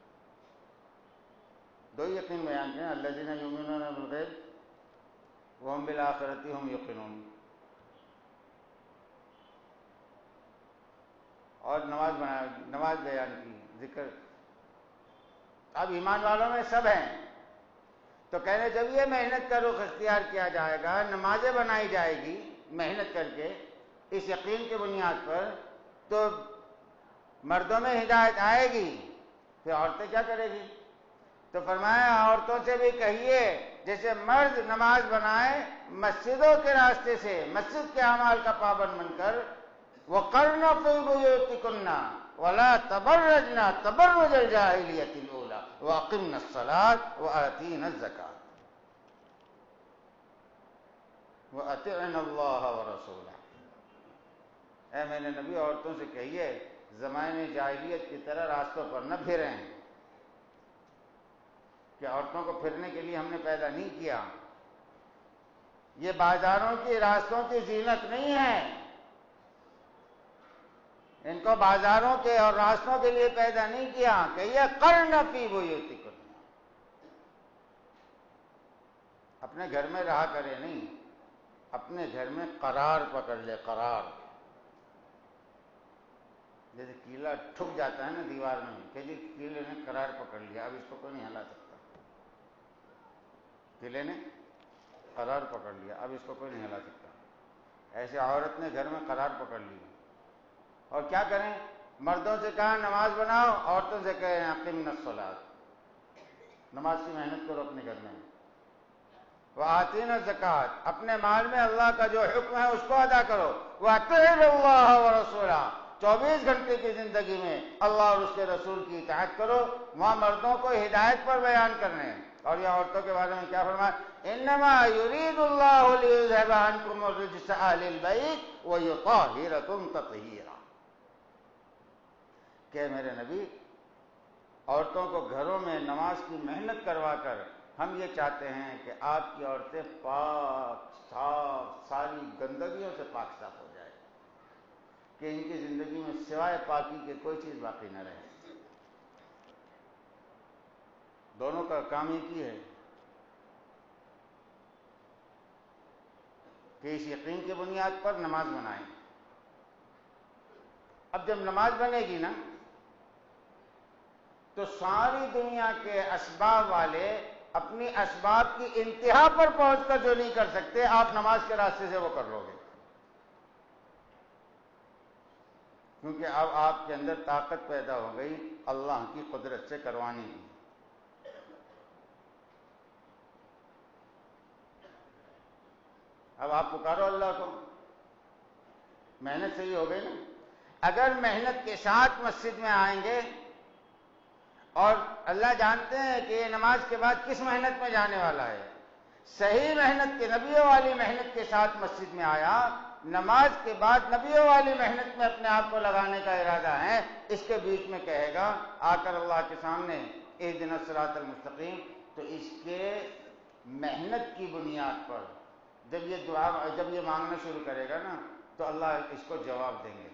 دو یقین بیان کیا، الذین یؤمنون بالغیب وہم بالآخرۃ ہم یوقنون۔ اور نماز بنا نماز بیان کی، ذکر۔ اب ایمان والوں میں سب ہیں، تو کہنے جب یہ محنت کا رخ اختیار کیا جائے گا، نمازیں بنائی جائے گی محنت کر کے اس یقین کی بنیاد پر، تو مردوں میں ہدایت آئے گی، پھر عورتیں کیا کرے گی؟ تو فرمایا عورتوں سے بھی کہیے جیسے مرد نماز بنائے مسجدوں کے راستے سے، مسجد کے اعمال کا پابند بن کر، وَقَرْنَ فِي بُيُوتِكُنَّ وَلَا تَبَرَّجْنَ تَبَرُّجَ الْجَاهِلِيَّةِ الْأُولَىٰ وَأَقِمْنَ الصَّلَاةَ وَآتِينَ الزَّكَاةَ وَأَطِعْنَ اللَّهَ وَرَسُولَهُ۔ اے میرے نبی، عورتوں سے کہیے زمانے جاہلیت کی طرح راستوں پر نہ پھریں، کہ عورتوں کو پھرنے کے لیے ہم نے پیدا نہیں کیا، یہ بازاروں کی راستوں کی زینت نہیں ہے، ان کو بازاروں کے اور راستوں کے لیے پیدا نہیں کیا کہ یہ قرن فی بیوتکن، اپنے گھر میں رہا کرے نہیں، اپنے گھر میں قرار پکڑ لے، قرار۔ جیسے کیلا ٹھک جاتا ہے نا دیوار میں کہ جی کیلے نے قرار پکڑ لیا، اب اس کو کوئی نہیں ہلا سکتا، کیلے نے قرار پکڑ لیا اب اس کو کوئی نہیں ہلا سکتا، ایسے عورت نے گھر میں قرار پکڑ لی، اور کیا کریں؟ مردوں سے کہا نماز بناؤ، عورتوں سے کہیں اقیمنا الصلاۃ، نماز کی محنت کرو اپنے گھر میں، وآتینا الزکوٰۃ، اپنے مال میں اللہ کا جو حکم ہے اس کو ادا کرو، وَأَطِیعُوا اللَّهَ وَرَسُولَهُ، چوبیس گھنٹے کی زندگی میں اللہ اور اس کے رسول کی اطاعت کرو۔ وہاں مردوں کو ہدایت پر بیان کرنے ہیں، اور یہ عورتوں کے بارے میں کیا فرمایا؟ انما یرید اللہ لیذھب عنکم الرجس اہل البیت ویطہرکم تطہیرا، کہ میرے نبی عورتوں کو گھروں میں نماز کی محنت کروا کر ہم یہ چاہتے ہیں کہ آپ کی عورتیں پاک صاف، ساری گندگیوں سے پاک صاف ہو جائے، کہ ان کی زندگی میں سوائے پاکی کے کوئی چیز باقی نہ رہے۔ دونوں کا کام ایک ہی ہے کہ اس یقین کی بنیاد پر نماز بنائیں۔ اب جب نماز بنے گی نا تو ساری دنیا کے اسباب والے اپنی اسباب کی انتہا پر پہنچ کر جو نہیں کر سکتے، آپ نماز کے راستے سے وہ کر لو گے، کیونکہ اب آپ کے اندر طاقت پیدا ہو گئی اللہ کی قدرت سے کروانے کی۔ اب آپ پکارو اللہ کو، محنت صحیح ہو گئی نا۔ اگر محنت کے ساتھ مسجد میں آئیں گے، اور اللہ جانتے ہیں کہ یہ نماز کے بعد کس محنت میں جانے والا ہے، صحیح محنت کے نبیوں والی محنت کے ساتھ مسجد میں آیا، نماز کے بعد نبیوں والی محنت میں اپنے آپ کو لگانے کا ارادہ ہے، اس کے بیچ میں کہے گا آ کر اللہ کے سامنے اہدنا الصراط المستقیم، تو اس کے محنت کی بنیاد پر جب یہ دعا جب یہ مانگنا شروع کرے گا نا تو اللہ اس کو جواب دیں گے۔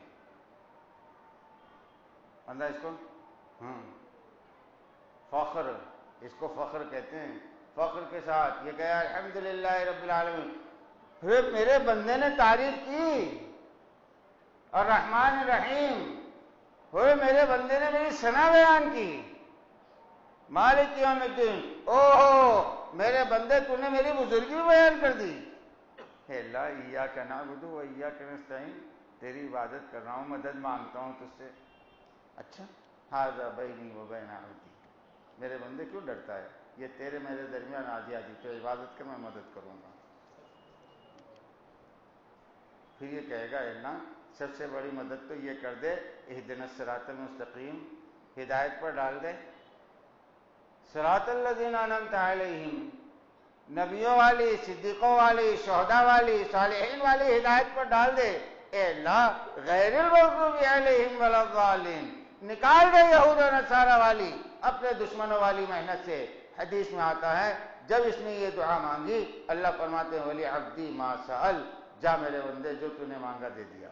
اللہ اس کو ہاں فخر، اس کو فخر کہتے ہیں، فخر کے ساتھ یہ کہا الحمدللہ رب العالمین، پھر میرے بندے نے تعریف کی، اور رحمان الرحیم، ہوئے میرے بندے نے میری ثنا بیان کی، مالک یوم الدین، اوہو میرے بندے تو نے میری بزرگی بیان کر دی، اے اللہ ایاک نعبد و ایاک نستعین، تیری عبادت کر رہا ہوں، مدد مانگتا ہوں تجھ سے۔ اچھا ھذا بینی و بین عبدی، میرے بندے کیوں ڈرتا ہے، یہ تیرے میرے درمیان آدھی آدھی، تو عبادت کر میں مدد کروں گا۔ پھر یہ کہے گا اللہ سب سے بڑی مدد تو یہ کر دے، اہدنا الصراط المستقیم، ہدایت پر ڈال دے، صراط الذین انعمت علیہم، نبیوں والی، صدیقوں والی، شہداء والی، صالحین والی ہدایت پر ڈال دے، اے اللہ غیر المغضوب علیہم ولا الضالین، نکال دے یہود و نصارہ والی اپنے دشمنوں والی محنت سے۔ حدیث میں آتا ہے جب اس نے یہ دعا مانگی اللہ فرماتے ہیں ولی عبدی ما سأل، جا میرے بندے جو تو نے مانگا دے دیا۔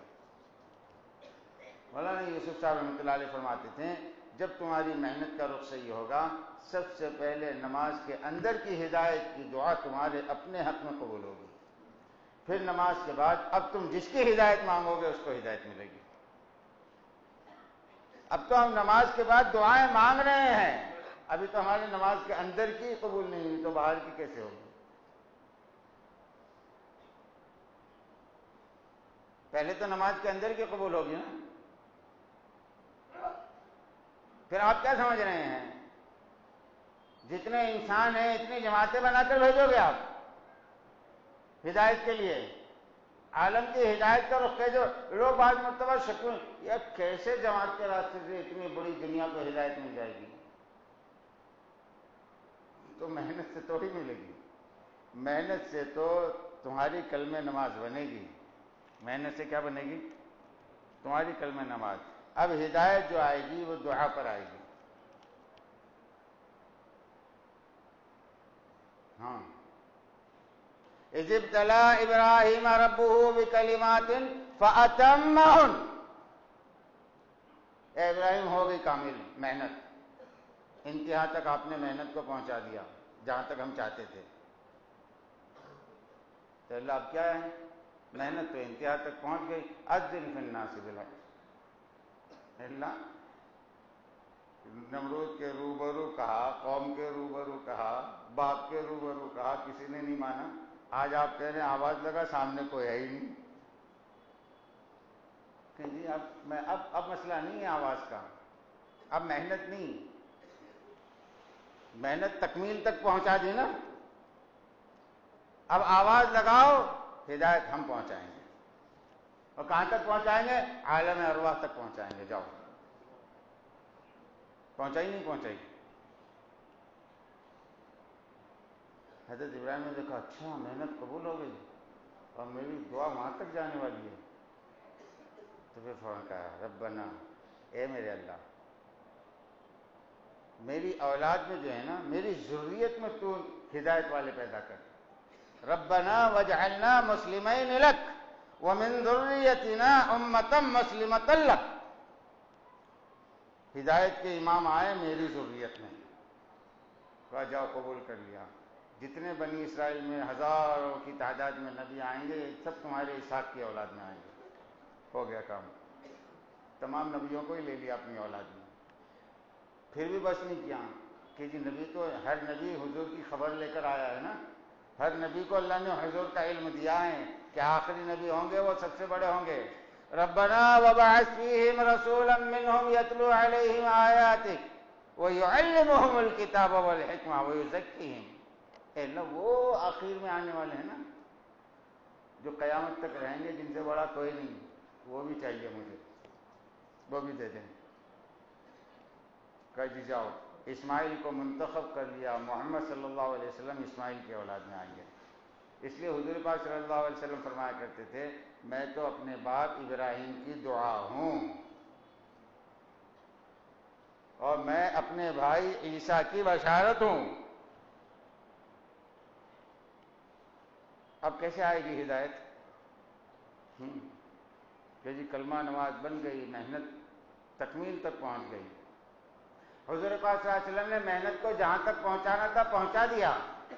مولانا یوسف صاحب رحمۃ اللہ علیہ فرماتے تھے جب تمہاری محنت کا رخ صحیح ہوگا، سب سے پہلے نماز کے اندر کی ہدایت کی دعا تمہارے اپنے حق میں قبول ہوگی، پھر نماز کے بعد اب تم جس کی ہدایت مانگو گے اس کو ہدایت ملے گی۔ اب تو ہم نماز کے بعد دعائیں مانگ رہے ہیں، ابھی تو ہماری نماز کے اندر کی قبول نہیں ہوئی، تو باہر کی کیسے ہوگی؟ پہلے تو نماز کے اندر کی قبول ہوگی نا، پھر آپ کیا سمجھ رہے ہیں جتنے انسان ہیں اتنی جماعتیں بنا کر بھیجو گے آپ ہدایت کے لیے؟ عالم کی ہدایت کا رخ جو لوگ بعض مرتبہ شکل یا کیسے جماعت کے راستے سے اتنی بڑی دنیا کو ہدایت مل جائے گی؟ تو محنت سے تھوڑی ملے گی، محنت سے تو تمہاری کلمہ نماز بنے گی، محنت سے کیا بنے گی؟ تمہاری کلمہ نماز۔ اب ہدایت جو آئے گی وہ دعا پر آئے گی۔ ہاں اذ ابتلی ابراہیم ربہ بکلمات فاتمہن، اے ابراہیم ہو گئی کامل محنت، انتہا تک آپ نے محنت کو پہنچا دیا جہاں تک ہم چاہتے تھے۔ تو اللہ اب کیا ہے، محنت تو انتہا تک پہنچ گئی، اذن فی الناس بالحج، اللہ نمرود کے روبرو کہا، قوم کے روبرو کہا، باپ کے روبرو کہا، کسی نے نہیں مانا. آج آپ کہہ رہے ہیں آواز لگا، سامنے کوئی ہے ہی نہیں کہ جی اب میں اب اب مسئلہ نہیں ہے آواز کا، اب محنت نہیں، محنت تکمیل تک پہنچا دی نا، اب آواز لگاؤ، ہدایت ہم پہنچائیں گے. اور کہاں تک پہنچائیں گے؟ عالم ارواح تک پہنچائیں گے. جاؤ، پہنچائی نہیں پہنچائی. حضرت ابراہیم نے دیکھا اچھا محنت قبول ہو گئی اور میری دعا وہاں تک جانے والی ہے. تو پھر فوراً کہا ربنا، اے میرے اللہ، میری اولاد میں جو ہے نا، میری ذریت میں تو ہدایت والے پیدا کر. ربنا وجعلنا مسلمین لک ومن ذریتنا امۃ مسلمۃ لک. ہدایت کے امام آئے میری ذریت میں، کہا جاؤ قبول کر لیا. جتنے بنی اسرائیل میں ہزاروں کی تعداد میں نبی آئیں گے، سب تمہارے اسحاق کی اولاد میں آئیں گے. ہو گیا کام، تمام نبیوں کو ہی لے لیا اپنی اولاد میں. پھر بھی بس نہیں کیا کہ جی نبی تو ہر نبی حضور کی خبر لے کر آیا ہے نا، ہر نبی کو اللہ نے حضور کا علم دیا ہے کہ آخری نبی ہوں گے وہ سب سے بڑے ہوں گے. ربنا وبعث فیہم رسولا منہم یتلو علیہم آیاتک ویعلمہم الکتاب والحکمہ ویزکیہم. اے اللہ وہ آخر میں آنے والے ہیں نا جو قیامت تک رہیں گے، جن سے بڑا کوئی نہیں، وہ بھی چاہیے مجھے، وہ بھی دے دیں. کہ جی جاؤ. اسماعیل کو منتخب کر لیا، محمد صلی اللہ علیہ وسلم اسماعیل کی اولاد میں آئیں گے. اس لیے حضور پاک صلی اللہ علیہ وسلم فرمایا کرتے تھے میں تو اپنے باپ ابراہیم کی دعا ہوں اور میں اپنے بھائی عیسیٰ کی بشارت ہوں. اب کیسے آئے گی ہدایت؟ ہوں کہ جی کلمہ نماز بن گئی، محنت تکمیل تک پہنچ گئی. حضور پاک صلی اللہ علیہ وسلم نے محنت کو جہاں تک پہنچانا تھا پہنچا دیا.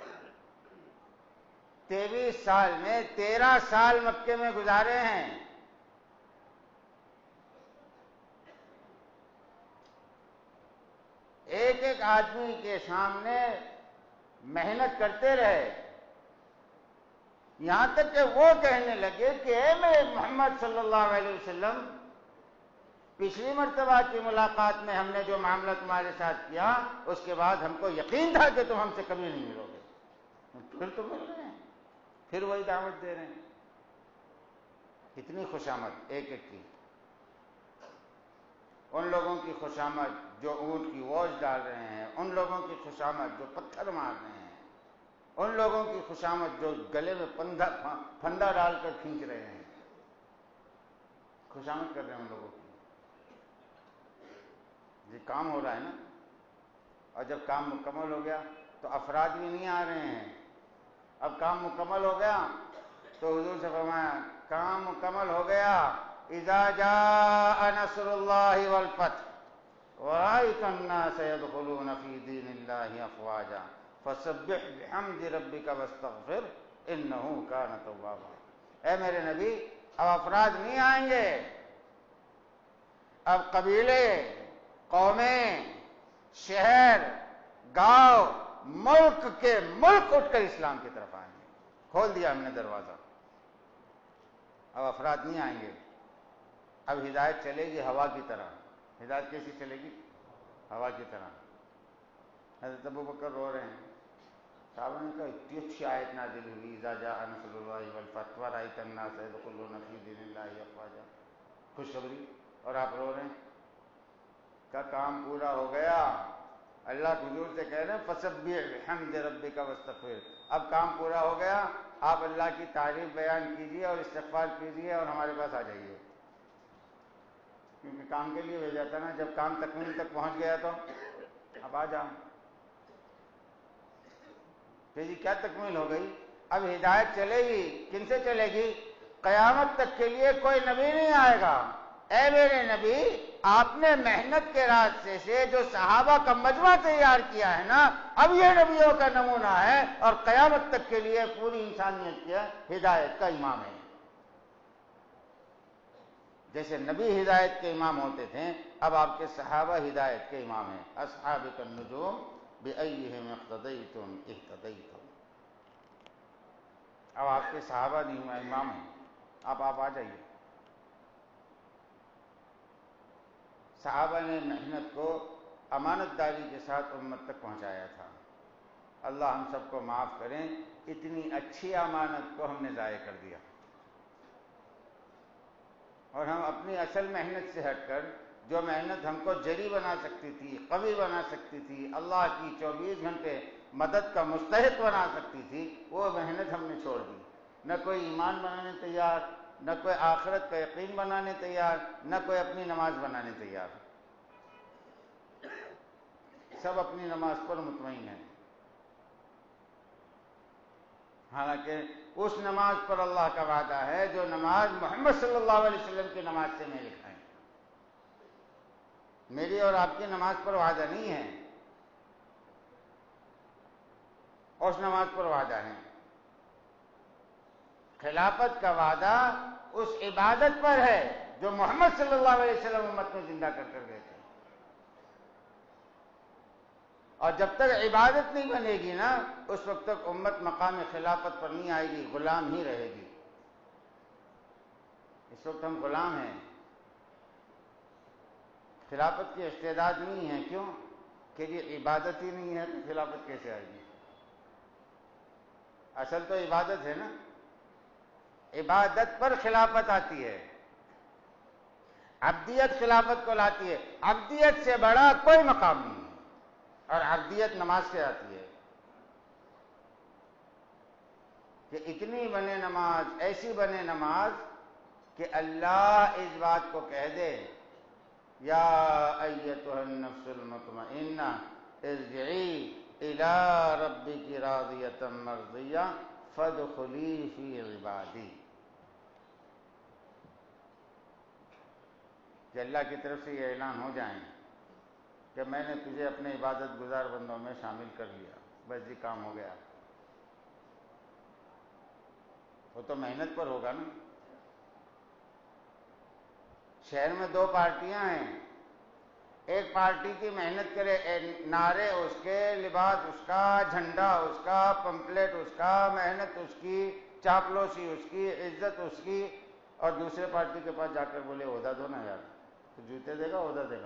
تیئیس سال میں تیرہ سال مکے میں گزارے ہیں. ایک ایک آدمی کے سامنے محنت کرتے رہے، یہاں تک کہ وہ کہنے لگے کہ اے میرے محمد صلی اللہ علیہ وسلم، پچھلی مرتبہ کی ملاقات میں ہم نے جو معاملہ تمہارے ساتھ کیا اس کے بعد ہم کو یقین تھا کہ تم ہم سے کبھی نہیں ملو گے، پھر تو مل رہے ہیں، پھر وہی دعوت دے رہے ہیں. اتنی خوشامد ایک ایک کی. ان لوگوں کی خوشامد جو اونٹ کی ووج ڈال رہے ہیں، ان لوگوں کی خوشامد جو پتھر مار رہے ہیں، ان لوگوں کی خوشامد جو گلے میں پندہ پھندا ڈال کر کھینچ رہے ہیں. خوشامد کر رہے ہیں ان لوگوں کی. جی کام ہو رہا ہے نا، اور جب کام مکمل ہو گیا تو افراد بھی نہیں آ رہے ہیں. اب کام مکمل ہو گیا تو حضور سے فرمایا کام مکمل ہو گیا. اذا جاء نصر اللہ والفتح ورأیت الناس يدخلون فی دین اللہ افواجا فسبح بحمد ربک واستغفر انہ کان توابا. اے میرے نبی اب افراد نہیں آئیں گے، اب قبیلے، قومیں، شہر، گاؤں، ملک کے ملک اٹھ کر اسلام کی طرف آئیں گے. کھول دیا ہم نے دروازہ. اب افراد نہیں آئیں گے، اب ہدایت چلے گی ہوا کی طرح. ہدایت کیسی چلے گی؟ ہوا کی طرح. حضرت ابو بکر رو رہے ہیں، صحابہ نے کہا اتنی اچھی آیت نازل ہوئی اذا جاء نصر اللہ والفتح ورأیت الناس يدخلون فی دین اللہ افواجا، خوشخبری، اور آپ رو رہے ہیں. کا کام پورا ہو گیا. اللہ حضور سے کہہ رہے ہیں فسبح بحمد ربک واستغفر. اب کام پورا ہو گیا، آپ اللہ کی تعریف بیان کیجیے اور استغفار کیجیے اور ہمارے پاس آ جائیے. کیونکہ کام کے لیے بھیجا تھا نا، جب کام تکمیل تک پہنچ گیا تو اب آ جاؤ. کہ جی کیا تکمیل ہو گئی؟ اب ہدایت چلے گی. کن سے چلے گی؟ قیامت تک کے لیے کوئی نبی نہیں آئے گا. اے میرے نبی آپ نے محنت کے راستے سے جو صحابہ کا مجمع تیار کیا ہے نا، اب یہ نبیوں کا نمونہ ہے اور قیامت تک کے لیے پوری انسانیت کی ہدایت کا امام ہے. جیسے نبی ہدایت کے امام ہوتے تھے، اب آپ کے صحابہ ہدایت کے امام ہیں۔ اصحابک النجوم بأیہم اقتدیتم اہتدیتم۔ اب آپ کے صحابہ امام ہیں، اب آپ آ جائیے۔ صحابہ نے محنت کو امانت داری کے ساتھ امت تک پہنچایا تھا۔ اللہ ہم سب کو معاف کریں، اتنی اچھی امانت کو ہم نے ضائع کر دیا، اور ہم اپنی اصل محنت سے ہٹ کر جو محنت ہم کو جری بنا سکتی تھی، قوی بنا سکتی تھی، اللہ کی چوبیس گھنٹے مدد کا مستحق بنا سکتی تھی، وہ محنت ہم نے چھوڑ دی۔ نہ کوئی ایمان بنانے تیار، نہ کوئی آخرت کا یقین بنانے تیار، نہ کوئی اپنی نماز بنانے تیار۔ سب اپنی نماز پر مطمئن ہیں، حالانکہ اس نماز پر اللہ کا وعدہ ہے جو نماز محمد صلی اللہ علیہ وسلم کی نماز سے میں لکھا ہے۔ میری اور آپ کی نماز پر وعدہ نہیں ہے، اس نماز پر وعدہ ہے۔ خلافت کا وعدہ اس عبادت پر ہے جو محمد صلی اللہ علیہ وسلم امت میں زندہ کر کر گئے تھے، اور جب تک عبادت نہیں بنے گی نا، اس وقت تک امت مقام خلافت پر نہیں آئے گی، غلام ہی رہے گی۔ اس وقت ہم غلام ہیں، خلافت کی استعداد نہیں ہے۔ کیوں؟ کہ یہ عبادت ہی نہیں ہے تو خلافت کیسے آئے گی؟ اصل تو عبادت ہے نا، عبادت پر خلافت آتی ہے، عبدیت خلافت کو لاتی ہے۔ عبدیت سے بڑا کوئی مقام نہیں ہے، اور عبدیت نماز سے آتی ہے کہ اتنی بنے نماز، ایسی بنے نماز کہ اللہ اس بات کو کہہ دے، یا ایتھا النفس المطمئنہ ارجعی الی ربک راضیۃ مرضیہ فادخلی فی عبادی، کہ اللہ کی طرف سے یہ اعلان ہو جائیں کہ میں نے تجھے اپنے عبادت گزار بندوں میں شامل کر لیا، بس یہ کام ہو گیا۔ وہ تو محنت پر ہوگا نا۔ شہر میں دو پارٹیاں ہیں، ایک پارٹی کی محنت کرے، نعرے اس کے، لباس اس کا، جھنڈا اس کا، پمپلیٹ اس کا، محنت اس کی، چاپلوسی اس کی، عزت اس کی، اور دوسرے پارٹی کے پاس جا کر بولے عہدہ دو نا یار، تو جوتے دے گا، عہدہ دے گا؟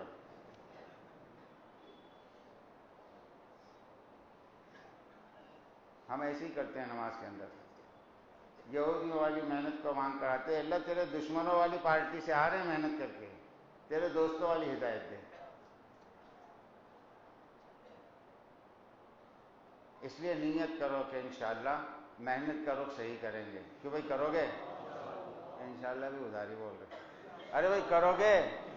ہم ایسے ہی کرتے ہیں نماز کے اندر، یہودیوں والی محنت کو مانگ کر آتے ہیں، اللہ تیرے دشمنوں والی پارٹی سے آ رہے ہیں محنت کر کے، تیرے دوستوں والی ہدایت دے۔ اس لیے نیت کرو کہ انشاءاللہ محنت کا رخ صحیح کریں گے۔ کہ بھائی کرو گے؟ انشاءاللہ بھی ادھاری بول رہے، ارے بھائی کرو گے؟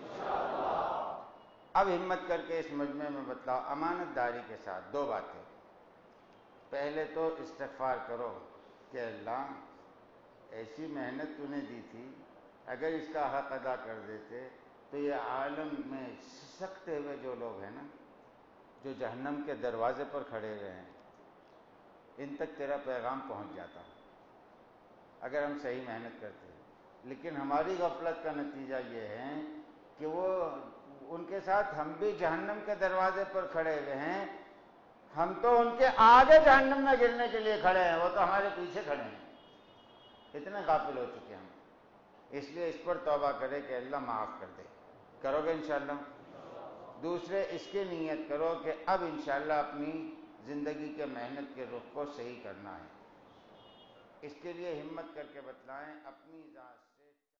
اب ہمت کر کے اس مجمع میں بتلاؤ، امانت داری کے ساتھ دو باتیں۔ پہلے تو استغفار کرو کہ اللہ ایسی محنت تو نے دی تھی، اگر اس کا حق ادا کر دیتے تو یہ عالم میں سکتے ہوئے جو لوگ ہیں نا، جو جہنم کے دروازے پر کھڑے ہوئے ہیں، ان تک تیرا پیغام پہنچ جاتا اگر ہم صحیح محنت کرتے۔ لیکن ہماری غفلت کا نتیجہ یہ ہے کہ وہ ان کے ساتھ ہم بھی جہنم کے دروازے پر کھڑے ہوئے ہیں، ہم تو ان کے آگے جہنم میں گرنے کے لیے کھڑے ہیں، وہ تو ہمارے پیچھے کھڑے ہیں۔ اتنے غافل ہو چکے ہیں ہم۔ اس لیے اس پر توبہ کرے کہ اللہ معاف کر دے۔ کرو گے انشاءاللہ؟ دوسرے اس کی نیت کرو کہ اب انشاءاللہ اپنی زندگی کے محنت کے رخ کو صحیح کرنا ہے۔ اس کے لیے ہمت کر کے بتلائیں اپنی ذات